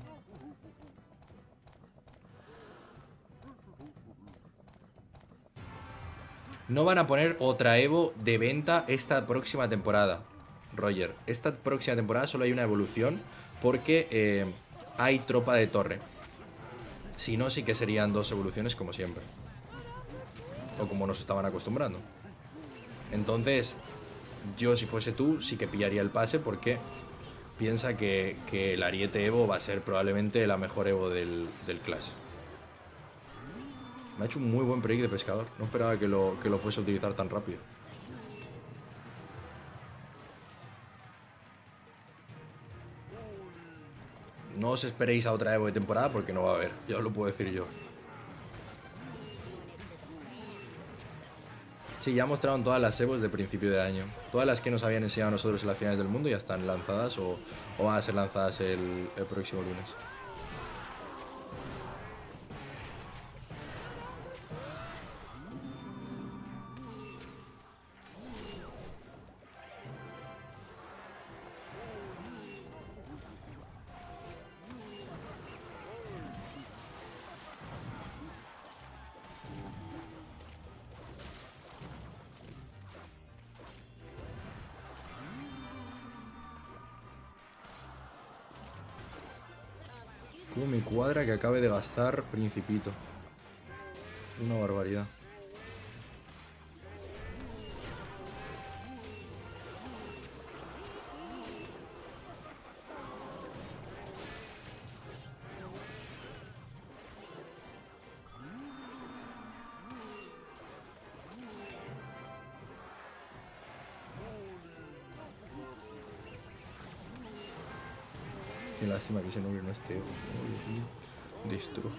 No van a poner otra Evo de venta esta próxima temporada, Roger. Esta próxima temporada solo hay una evolución porque hay tropa de torre. Si no, sí que serían 2 evoluciones como siempre. O como nos estaban acostumbrando. Entonces, yo si fuese tú, sí que pillaría el pase porque piensa que el Ariete Evo va a ser probablemente la mejor Evo del Clash. Me ha hecho un muy buen break de pescador. No esperaba que lo fuese a utilizar tan rápido. No os esperéis a otra Evo de temporada porque no va a haber. Ya os lo puedo decir yo. Sí, ya mostraron todas las Evos de principio de año. Todas las que nos habían enseñado a nosotros en las finales del mundo ya están lanzadas o van a ser lanzadas el próximo lunes. Como mi cuadra que acabe de gastar Principito. Una barbaridad. Qué lástima que ese nombre no esté. Destrozo.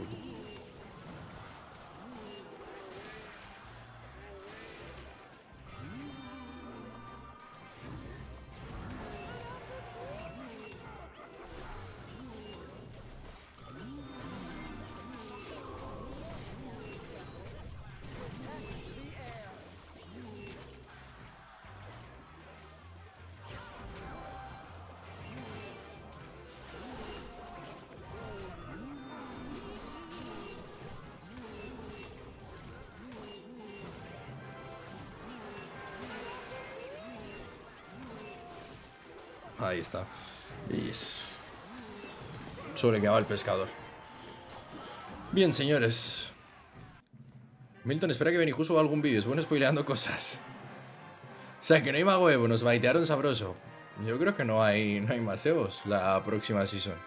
Ahí está. Y sobrequedaba el pescador. Bien, señores. Milton, espera que Benijú suba algún vídeo. Es bueno spoileando cosas. O sea, que no hay mago Evo. Nos baitearon sabroso. Yo creo que no hay más Evos la próxima season.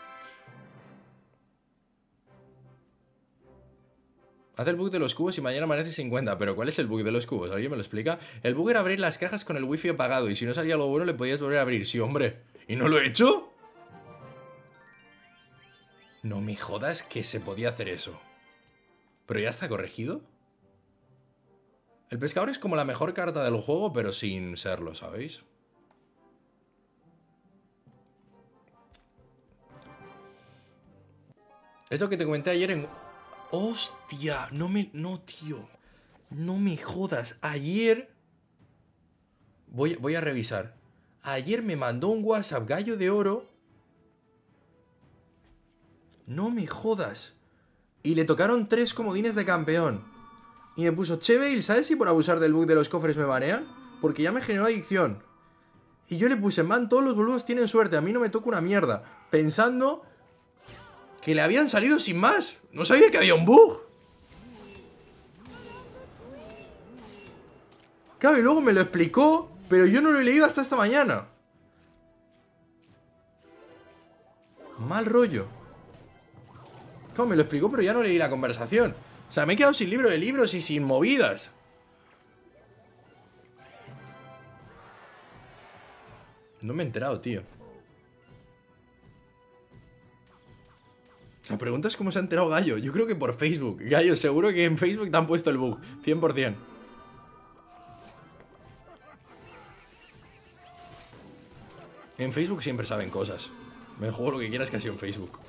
Haz el bug de los cubos y mañana amanece 50. Pero ¿cuál es el bug de los cubos? ¿Alguien me lo explica? El bug era abrir las cajas con el wifi apagado. Y si no salía algo bueno le podías volver a abrir. Sí, hombre. ¿Y no lo he hecho? No me jodas que se podía hacer eso. ¿Pero ya está corregido? El pescador es como la mejor carta del juego, pero sin serlo, ¿sabéis? Es lo que te comenté ayer en... ¡Hostia! No, tío. No me jodas. Ayer... Voy a revisar. Ayer me mandó un WhatsApp Gallo de Oro. No me jodas. Y le tocaron 3 comodines de campeón. Y me puso, che, Bale, ¿sabes si por abusar del bug de los cofres me banean? Porque ya me generó adicción. Y yo le puse, man, todos los boludos tienen suerte, a mí no me toca una mierda. Pensando que le habían salido sin más. No sabía que había un bug. Claro, y luego me lo explicó, pero yo no lo he leído hasta esta mañana. Mal rollo. Claro, me lo explicó, pero ya no leí la conversación. O sea, me he quedado sin libro de libros y sin movidas. No me he enterado, tío. La pregunta es cómo se ha enterado Gallo. Yo creo que por Facebook. Gallo, seguro que en Facebook te han puesto el bug. 100%. En Facebook siempre saben cosas. Me juego lo que quieras que ha sido en Facebook.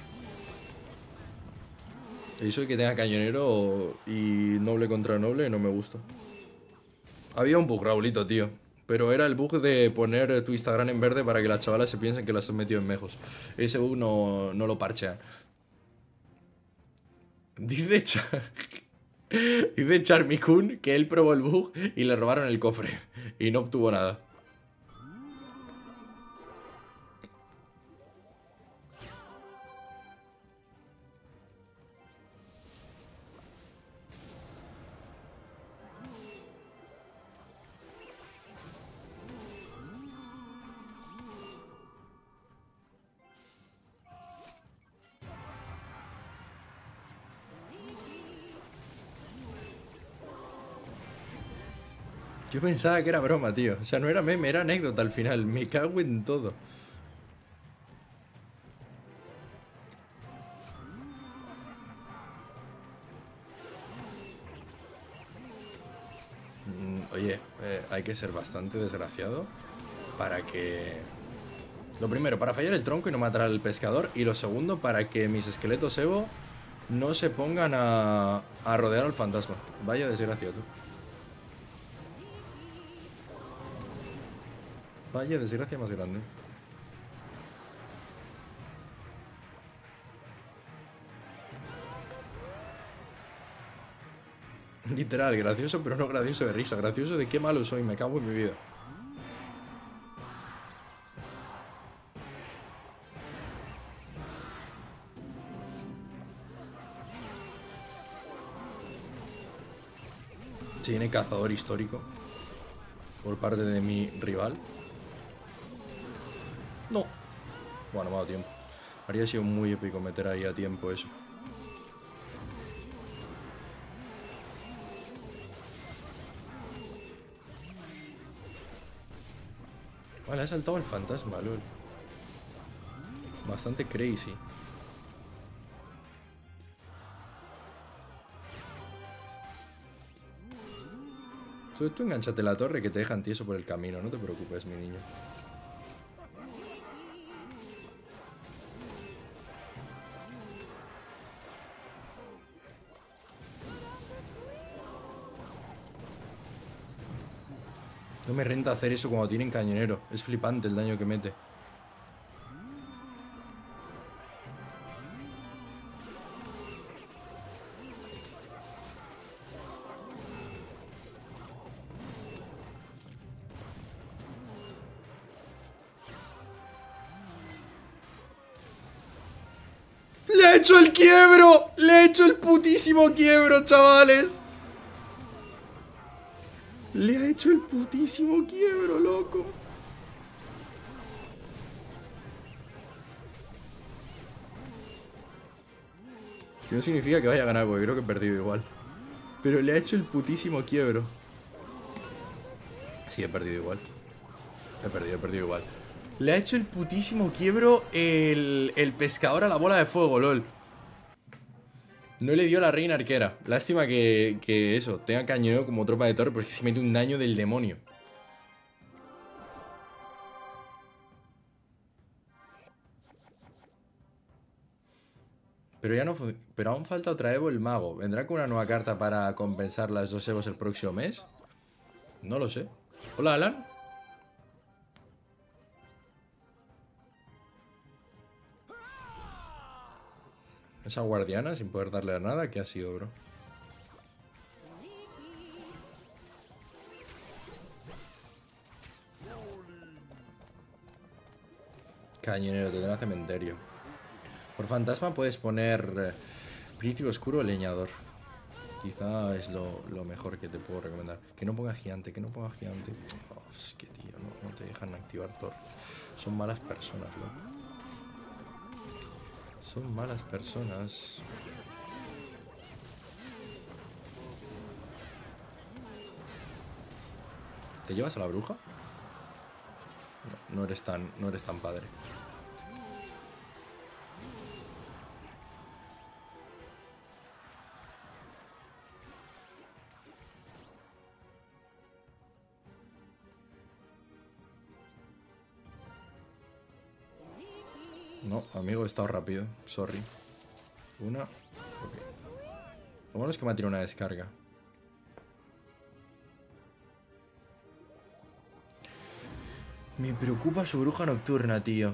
Eso de que tenga cañonero y noble contra noble no me gusta. Había un bug, Raulito, tío. Pero era el bug de poner tu Instagram en verde para que las chavalas se piensen que las has metido en mejos. Ese bug no lo parchean. Dice, dice Charmy-kun que él probó el bug y le robaron el cofre. Y no obtuvo nada. Yo pensaba que era broma, tío. O sea, no era meme, era anécdota al final. Me cago en todo. Oye, hay que ser bastante desgraciado para que... Lo primero, para fallar el tronco y no matar al pescador. Y lo segundo, para que mis esqueletos Evo no se pongan a rodear al fantasma. Vaya desgracia, tú. Vaya desgracia más grande. Literal, gracioso, pero no gracioso de risa. Gracioso de qué malo soy, me cago en mi vida. Se viene cazador histórico por parte de mi rival. No. Bueno, me ha dado tiempo. Habría sido muy épico meter ahí a tiempo eso. Vale, ha saltado el fantasma, lol. Bastante crazy. Tú enganchate la torre que te dejan tieso por el camino. No te preocupes, mi niño. No me renta hacer eso cuando tienen cañonero. Es flipante el daño que mete. ¡Le ha hecho el quiebro! ¡Le ha hecho el putísimo quiebro, chavales! Le ha hecho el putísimo quiebro, loco. Que no significa que vaya a ganar, porque creo que he perdido igual. Pero le ha hecho el putísimo quiebro. Sí, he perdido igual. He perdido igual. Le ha hecho el putísimo quiebro el pescador a la bola de fuego, lol. No le dio la reina arquera. Lástima que eso, tenga cañoneo como tropa de torre, porque se mete un daño del demonio. Pero ya no pero aún falta otra Evo el mago. ¿Vendrá con una nueva carta para compensar las dos Evos el próximo mes? No lo sé. Hola, Alan. Esa guardiana sin poder darle a nada. ¿Qué ha sido, bro? Cañonero, te tendrá cementerio. Por fantasma puedes poner príncipe oscuro o leñador. Quizá es lo mejor que te puedo recomendar. Que no ponga gigante, que no ponga gigante. Oh, es que tío, no te dejan activar Thor. Son malas personas, loco. Son malas personas. ¿Te llevas a la bruja? No eres tan padre. No, amigo, he estado rápido. Sorry. Una. Ok. Lo bueno es que me ha tirado una descarga. Me preocupa su bruja nocturna, tío.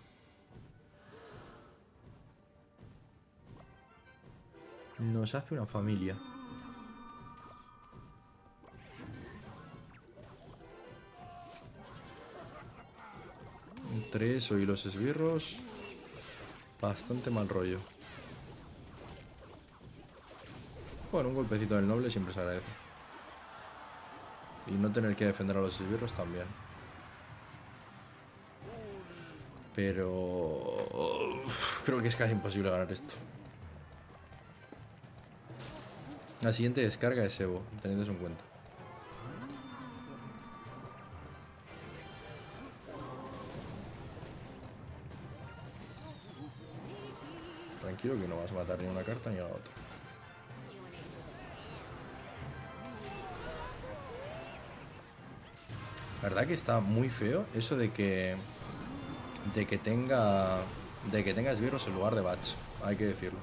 Nos hace una familia. Entre eso y los esbirros, bastante mal rollo. Bueno, un golpecito del noble siempre se agradece. Y no tener que defender a los esbirros también. Pero creo que es casi imposible ganar esto. La siguiente descarga es Evo, teniendo eso en cuenta. Tranquilo que no vas a matar ni una carta ni a la otra. La verdad que está muy feo eso de que tenga esbirros en lugar de bats, hay que decirlo.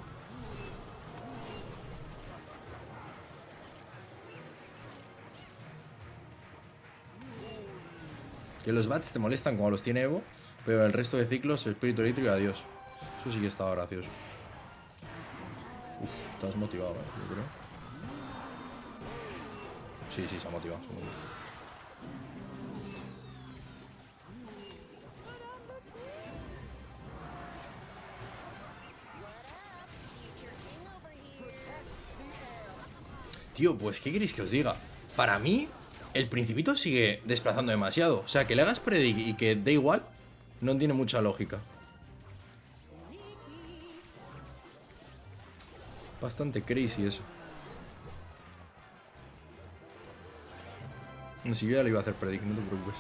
Que los bats te molestan como los tiene Evo, pero el resto de ciclos, espíritu eléctrico y adiós. Eso sí que estaba gracioso. Uf, estás motivado, yo creo. Sí, se ha motivado. Tío, pues ¿qué queréis que os diga? Para mí, el Principito sigue desplazando demasiado. O sea, que le hagas predict y que dé igual, no tiene mucha lógica. Bastante crazy eso. No, si yo ya le iba a hacer predict, no te preocupes.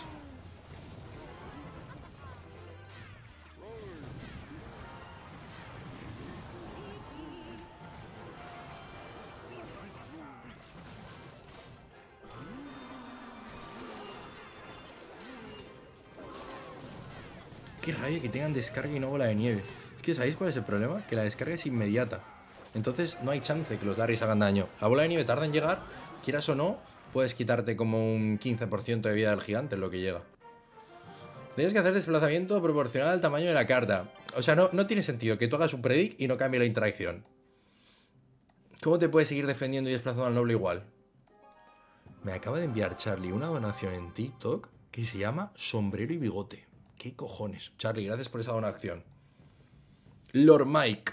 Qué rabia que tengan descarga y no bola de nieve. Es que ¿sabéis cuál es el problema? Que la descarga es inmediata. Entonces no hay chance que los Darius hagan daño. La bola de nieve tarda en llegar, quieras o no, puedes quitarte como un 15% de vida del gigante en lo que llega. Tienes que hacer desplazamiento proporcional al tamaño de la carta. O sea, no tiene sentido que tú hagas un predict y no cambie la interacción. ¿Cómo te puedes seguir defendiendo y desplazando al noble igual? Me acaba de enviar Charlie una donación en TikTok que se llama Sombrero y Bigote. ¿Qué cojones? Charlie, gracias por esa donación. Lord Mike.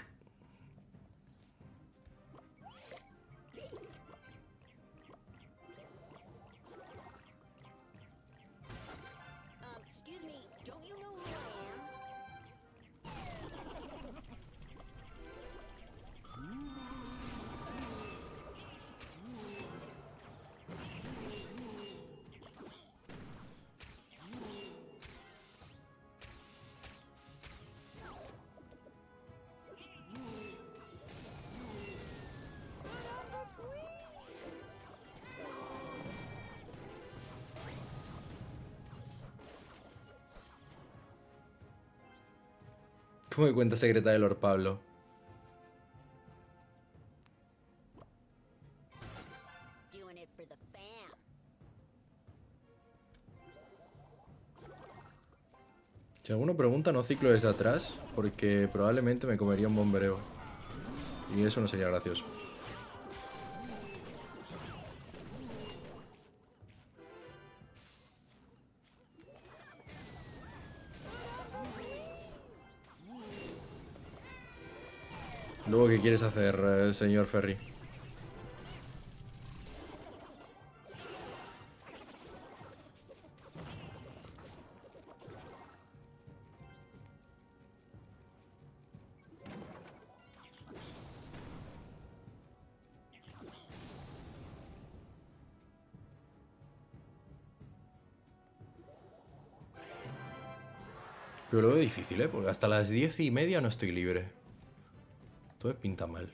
¿Cómo de cuenta secreta de Lord Pablo? Si alguno pregunta, no ciclo desde atrás, porque probablemente me comería un bombereo. Y eso no sería gracioso. Luego, ¿qué quieres hacer, señor Ferry? Pero lo veo difícil, ¿eh? Porque hasta las 10:30 no estoy libre. Todo pinta mal.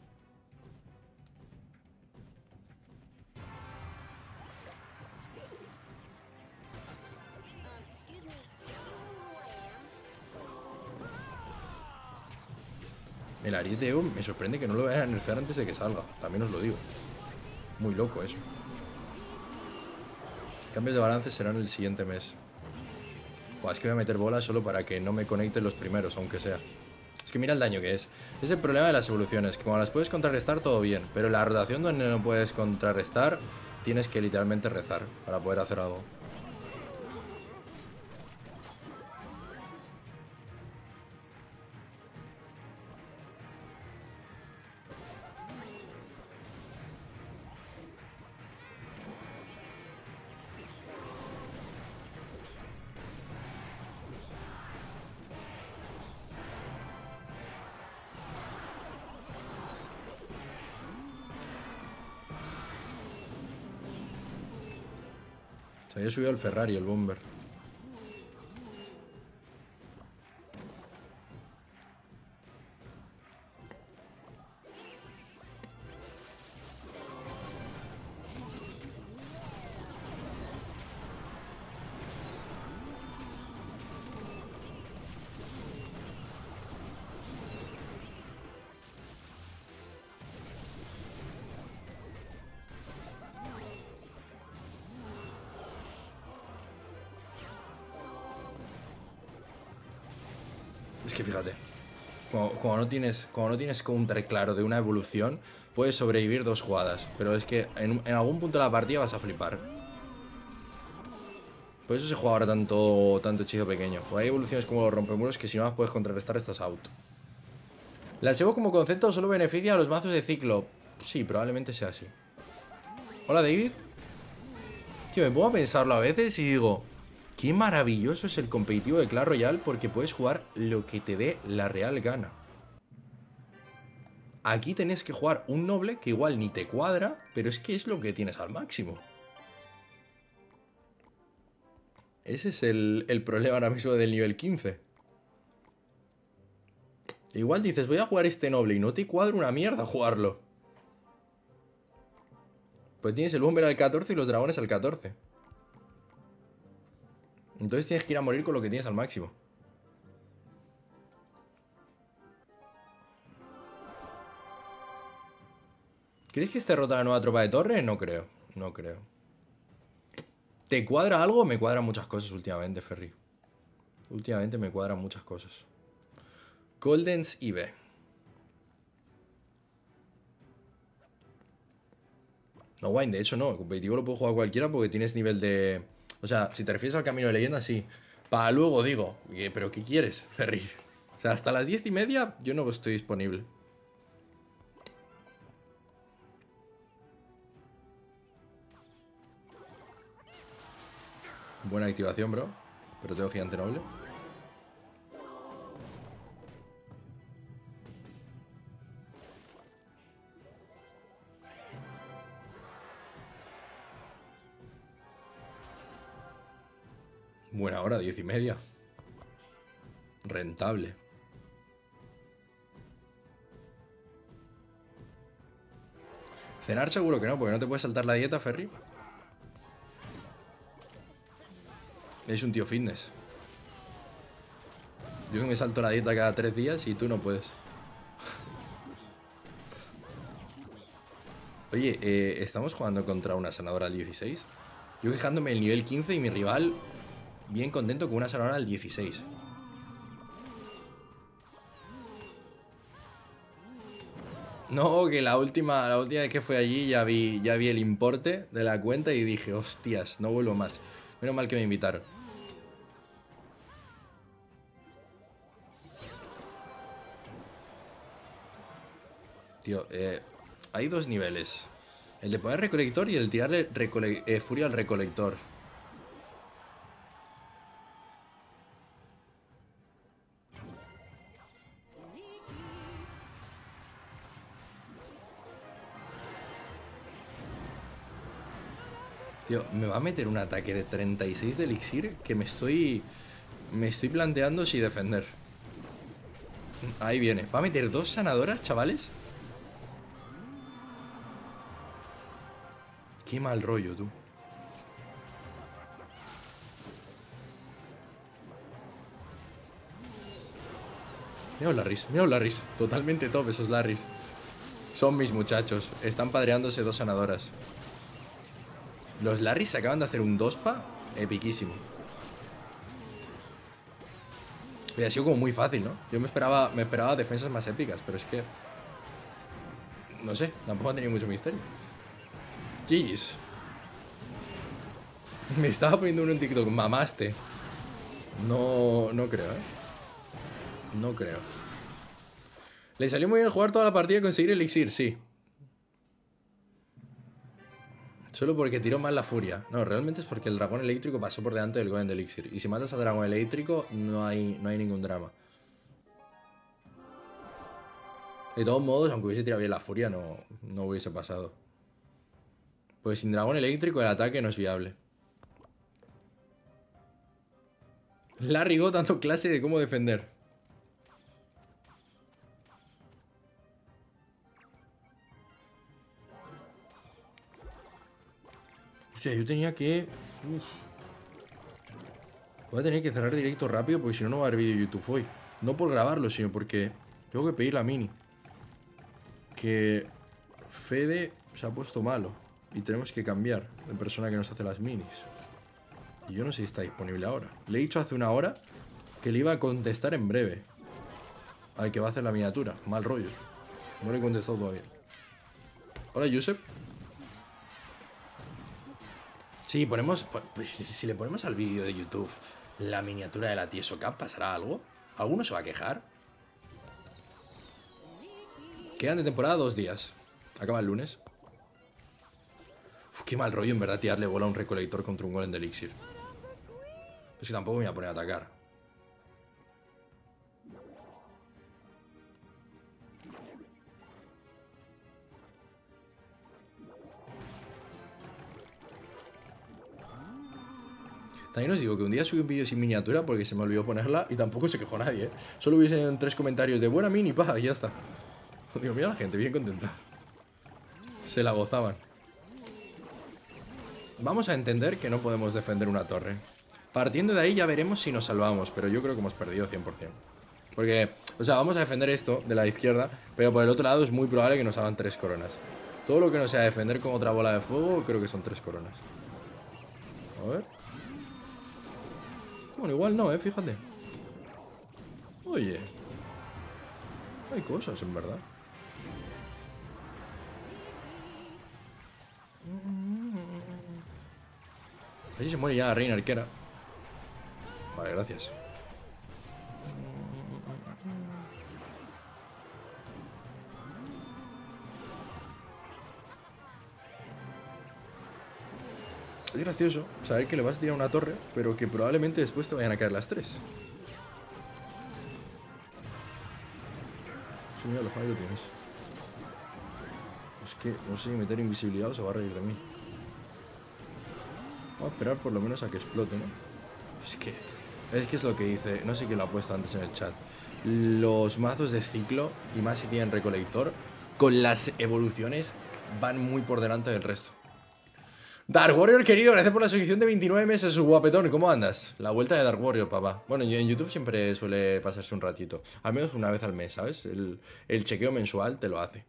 El ariete Ego me sorprende que no lo vayan a nerfear antes de que salga. También os lo digo. Muy loco eso. Cambios de balance serán el siguiente mes. Buah, es que voy a meter bolas solo para que no me conecten los primeros, aunque sea. Es que mira el daño que es. Es el problema de las evoluciones, que cuando las puedes contrarrestar todo bien, pero la rotación donde no puedes contrarrestar, tienes que literalmente rezar para poder hacer algo. Se había subido el Ferrari, el Bomber. Es que fíjate, cuando no tienes counter claro de una evolución, puedes sobrevivir 2 jugadas. Pero es que en algún punto de la partida vas a flipar. Por eso se juega ahora tanto hechizo pequeño. Porque hay evoluciones como los rompemuros que si no las puedes contrarrestar estás out. La Evo como concepto solo beneficia a los mazos de ciclo. Sí, probablemente sea así. Hola, David. Tío, me pongo a pensarlo a veces y digo, qué maravilloso es el competitivo de Clash Royale porque puedes jugar lo que te dé la real gana. Aquí tenés que jugar un noble que igual ni te cuadra, pero es que es lo que tienes al máximo. Ese es el problema ahora mismo del nivel 15. Igual dices, voy a jugar este noble y no te cuadra una mierda jugarlo. Pues tienes el bomber al 14 y los dragones al 14. Entonces tienes que ir a morir con lo que tienes al máximo. ¿Crees que esté rota la nueva tropa de torre? No creo, no creo. ¿Te cuadra algo? Me cuadran muchas cosas últimamente, Ferry. Últimamente me cuadran muchas cosas. Goldens IB. No, Wine, de hecho no. El competitivo lo puede jugar cualquiera porque tienes nivel de... O sea, si te refieres al camino de leyenda, sí. Para luego digo, ¿pero qué quieres, Ferry? O sea, hasta las 10:30 yo no estoy disponible. Buena activación, bro. Pero tengo gigante noble. Buena hora, 10:30. Rentable. Cenar seguro que no, porque no te puedes saltar la dieta, Ferry. Es un tío fitness. Yo me salto la dieta cada 3 días y tú no puedes. Oye, ¿estamos jugando contra una sanadora al 16? Yo fijándome el nivel 15 y mi rival bien contento con una sanadora al 16. No, que la última vez que fui allí ya vi el importe de la cuenta y dije, hostias, no vuelvo más. Menos mal que me invitaron. Tío, hay dos niveles. El de poner recolector y el tirarle furia al recolector. Tío, me va a meter un ataque de 36 de elixir que me estoy planteando si defender. Ahí viene. ¿Va a meter dos sanadoras, chavales? Qué mal rollo, tú. Mira los Larrys. Totalmente top esos Larrys. Son mis muchachos. Están padreándose dos sanadoras. Los Larrys se acaban de hacer un 2-pa epiquísimo. Ha sido como muy fácil, ¿no? Yo me esperaba defensas más épicas, pero es que... No sé, tampoco ha tenido mucho misterio. Jeez. Me estaba poniendo uno en TikTok. Mamaste. No, no creo, ¿eh? No creo. Le salió muy bien jugar toda la partida y conseguir elixir, sí. Solo porque tiró mal la furia. No, realmente es porque el dragón eléctrico pasó por delante del golem de elixir. Y si matas al dragón eléctrico, no hay ningún drama. De todos modos, aunque hubiese tirado bien la furia, no hubiese pasado. Pues sin dragón eléctrico el ataque no es viable. Larry Go dando clase de cómo defender. Hostia, yo tenía que... Uf. Voy a tener que cerrar directo rápido porque si no, no va a haber vídeo de YouTube hoy. No por grabarlo, sino porque tengo que pedir la mini. Que Fede se ha puesto malo y tenemos que cambiar de persona que nos hace las minis. Y yo no sé si está disponible ahora. Le he dicho hace una hora que le iba a contestar en breve al que va a hacer la miniatura. Mal rollo. No le he contestado todavía. Hola, Josep. Sí, ponemos... Pues si le ponemos al vídeo de YouTube la miniatura de la Tieso Cup, ¿pasará algo? ¿Alguno se va a quejar? Quedan de temporada 2 días. Acaba el lunes. Uf, qué mal rollo en verdad tirarle bola a un recolector contra un golem de elixir. Es que tampoco me voy a poner a atacar. También os digo que un día subí un vídeo sin miniatura porque se me olvidó ponerla y tampoco se quejó nadie, ¿eh? Solo hubiesen 3 comentarios de buena mini, pa, y ya está. Digo, mira la gente, bien contenta. Se la gozaban. Vamos a entender que no podemos defender una torre. Partiendo de ahí ya veremos si nos salvamos, pero yo creo que hemos perdido 100%. Porque, o sea, vamos a defender esto de la izquierda, pero por el otro lado es muy probable que nos hagan 3 coronas. Todo lo que no sea defender con otra bola de fuego, creo que son 3 coronas. A ver. Bueno, igual no, fíjate. Oye. Hay cosas, en verdad. Así se muere ya la reina arquera. Vale, gracias. Es gracioso saber que le vas a tirar una torre, pero que probablemente después te vayan a caer las 3. Sí, mira, los lo tienes. Es que no sé si meter invisibilidad o se va a reír de mí. Vamos a esperar por lo menos a que explote, ¿no? Es que es lo que dice, no sé quién lo ha puesto antes en el chat. Los mazos de ciclo, y más si tienen recolector, con las evoluciones van muy por delante del resto. Dark Warrior, querido, gracias por la suscripción de 29 meses, guapetón. ¿Cómo andas? La vuelta de Dark Warrior, papá. Bueno, en YouTube siempre suele pasarse un ratito. Al menos una vez al mes, ¿sabes? El chequeo mensual te lo hace.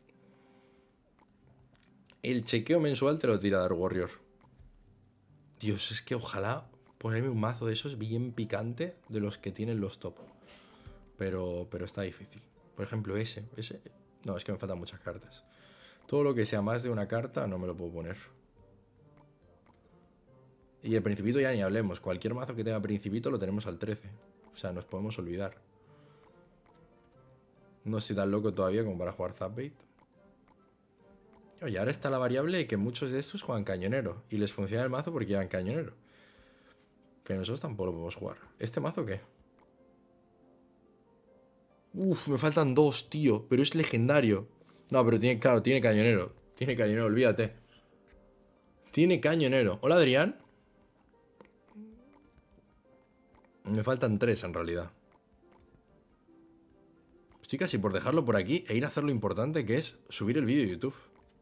El chequeo mensual te lo tira Dark Warrior. Dios, es que ojalá ponerme un mazo de esos bien picante de los que tienen los top. Pero está difícil. Por ejemplo, ese No, es que me faltan muchas cartas. Todo lo que sea más de una carta no me lo puedo poner. Y el Principito ya ni hablemos. Cualquier mazo que tenga Principito lo tenemos al 13. O sea, nos podemos olvidar. No estoy tan loco todavía como para jugar Zapbait. Oye, ahora está la variable que muchos de estos juegan cañonero. Y les funciona el mazo porque llevan cañonero. Pero nosotros tampoco lo podemos jugar. ¿Este mazo qué? Uf, me faltan dos, tío. Pero es legendario. No, pero tiene, claro, tiene cañonero. Tiene cañonero, olvídate. Tiene cañonero. Hola, Adrián. Me faltan tres, en realidad. Estoy casi por dejarlo por aquí e ir a hacer lo importante, que es subir el vídeo a YouTube.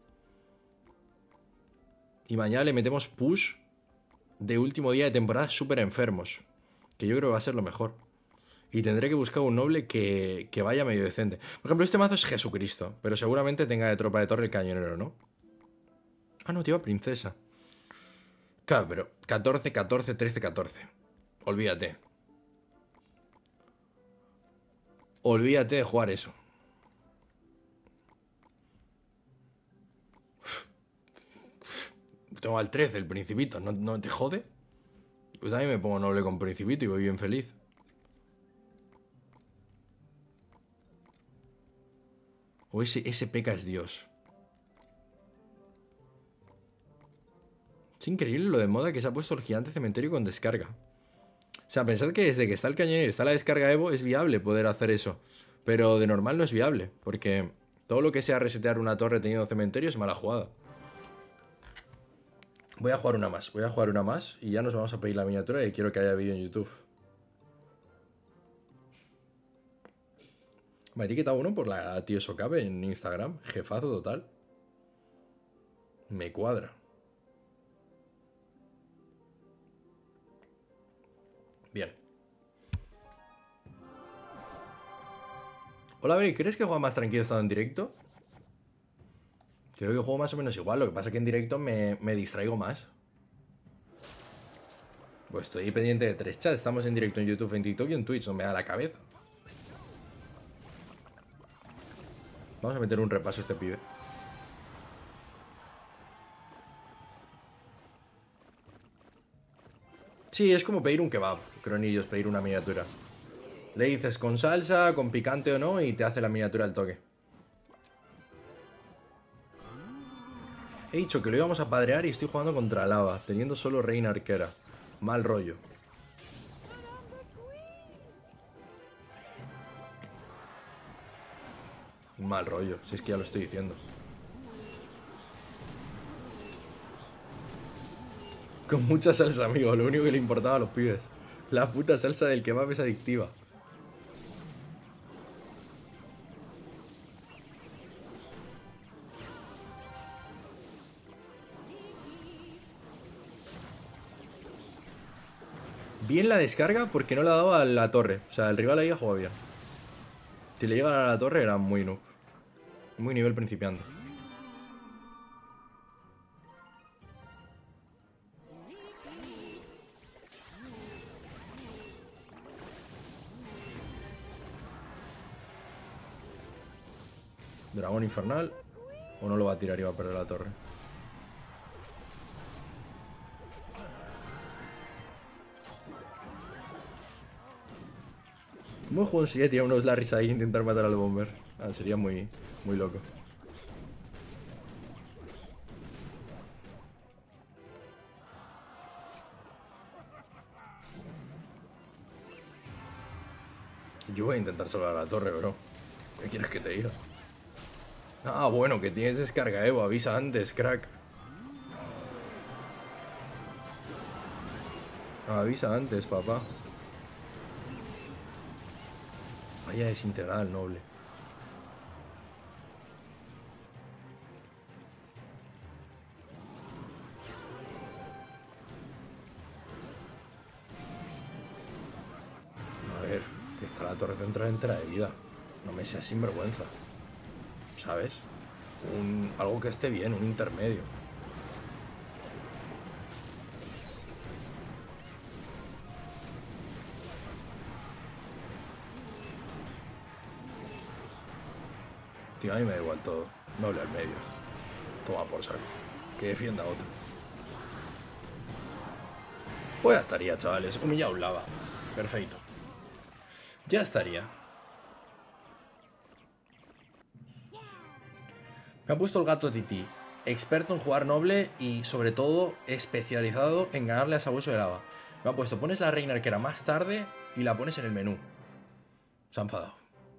Y mañana le metemos push de último día de temporada súper enfermos. Que yo creo que va a ser lo mejor. Y tendré que buscar un noble que vaya medio decente. Por ejemplo, este mazo es Jesucristo. Pero seguramente tenga de tropa de torre el cañonero, ¿no? Ah, no, tío, princesa. Claro, pero 14, 14, 13, 14. Olvídate. Olvídate de jugar eso. Tengo al 13, el Principito. ¿No te jode? Pues también me pongo noble con Principito y voy bien feliz. O ese P.K. es Dios. Es increíble lo de moda que se ha puesto el gigante cementerio con descarga. O sea, pensad que desde que está el cañonero y está la descarga Evo es viable poder hacer eso. Pero de normal no es viable, porque todo lo que sea resetear una torre teniendo cementerio es mala jugada. Voy a jugar una más y ya nos vamos a pedir la miniatura y quiero que haya vídeo en YouTube. Me ha etiquetado uno por la tío Socabe en Instagram. Jefazo total. Me cuadra. Bien. Hola, Beri, ¿crees que juega más tranquilo estando en directo? Creo que juego más o menos igual. Lo que pasa es que en directo me distraigo más. Pues estoy pendiente de 3 chats. Estamos en directo en YouTube, en TikTok y en Twitch. No me da la cabeza. Vamos a meter un repaso a este pibe. Sí, es como pedir un kebab, Cronillos, pedir una miniatura. Le dices con salsa, con picante o no y te hace la miniatura al toque. He dicho que lo íbamos a padrear y estoy jugando contra lava, teniendo solo reina arquera. Mal rollo. Mal rollo, si es que ya lo estoy diciendo. Con mucha salsa, amigo, lo único que le importaba a los pibes. La puta salsa del kebab es adictiva. Bien la descarga porque no la daba a la torre. O sea, el rival ahí ha jugado bien. Si le llega a la torre era muy noob. Muy nivel principiante. Dragón infernal. O no lo va a tirar y va a perder la torre. Buen juego sería tirar unos Larrys ahí e intentar matar al bomber. Ah, sería muy loco. Yo voy a intentar salvar la torre, bro. ¿Qué quieres que te diga? Ah, bueno, que tienes descarga, Evo. Avisa antes, crack. Avisa antes, papá. Vaya desintegrada el noble. A ver, que está la torre central entera de vida. No me seas sinvergüenza. ¿Sabes? Algo que esté bien, un intermedio. Tío, a mí me da igual todo. Noble al medio. Toma por saco. Que defienda a otro. Pues ya estaría, chavales. Humillado un lava. Perfecto. Ya estaría. Me ha puesto el gato Titi. Experto en jugar noble y sobre todo especializado en ganarle a Sabueso de lava. Me ha puesto, pones la reina arquera más tarde y la pones en el menú. Se ha enfadado.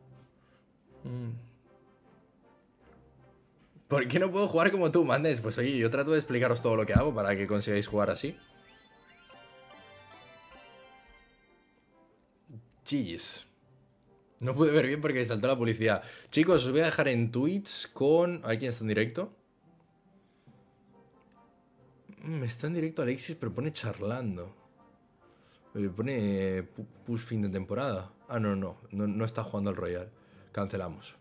¿Por qué no puedo jugar como tú, Mandes? Pues oye, yo trato de explicaros todo lo que hago para que consigáis jugar así. Chillis. No pude ver bien porque saltó la publicidad. Chicos, os voy a dejar en Twitch con... ¿Hay quién está en directo? Está en directo Alexis, pero pone charlando. Pone push fin de temporada. Ah, no está jugando al Royal. Cancelamos.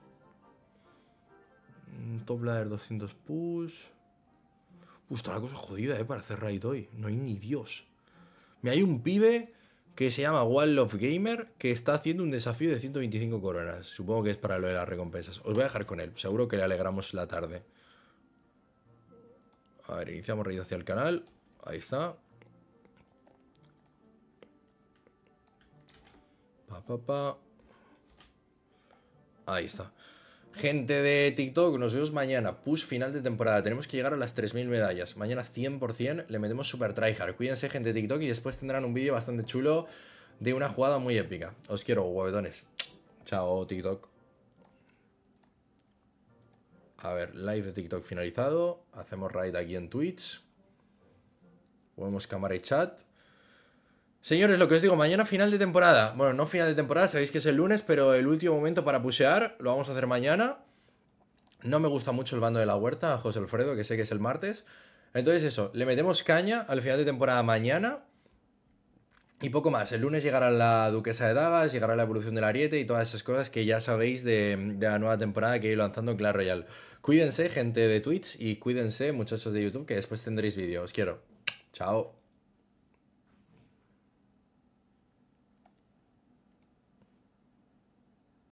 Top ladder 200 push. Está la cosa jodida, para hacer raid hoy. No hay ni Dios. Mira, hay un pibe que se llama Wall of Gamer que está haciendo un desafío de 125 coronas. Supongo que es para lo de las recompensas. Os voy a dejar con él. Seguro que le alegramos la tarde. A ver, iniciamos raid hacia el canal. Ahí está. Ahí está. Gente de TikTok, nos vemos mañana. Push final de temporada. Tenemos que llegar a las 3000 medallas. Mañana 100% le metemos super tryhard. Cuídense, gente de TikTok, y después tendrán un vídeo bastante chulo de una jugada muy épica. Os quiero, guapetones. Chao, TikTok. A ver, live de TikTok finalizado. Hacemos raid aquí en Twitch. Ponemos cámara y chat. Señores, lo que os digo, mañana final de temporada. Bueno, no final de temporada, sabéis que es el lunes, pero el último momento para pushear lo vamos a hacer mañana. No me gusta mucho el bando de la huerta, José Alfredo, que sé que es el martes. Entonces eso, le metemos caña al final de temporada mañana. Y poco más, el lunes llegará la Duquesa de Dagas, llegará la evolución del Ariete y todas esas cosas que ya sabéis de la nueva temporada que he ido lanzando en Clash Royale. Cuídense, gente de Twitch, y cuídense, muchachos de YouTube, que después tendréis vídeo. Os quiero. Chao.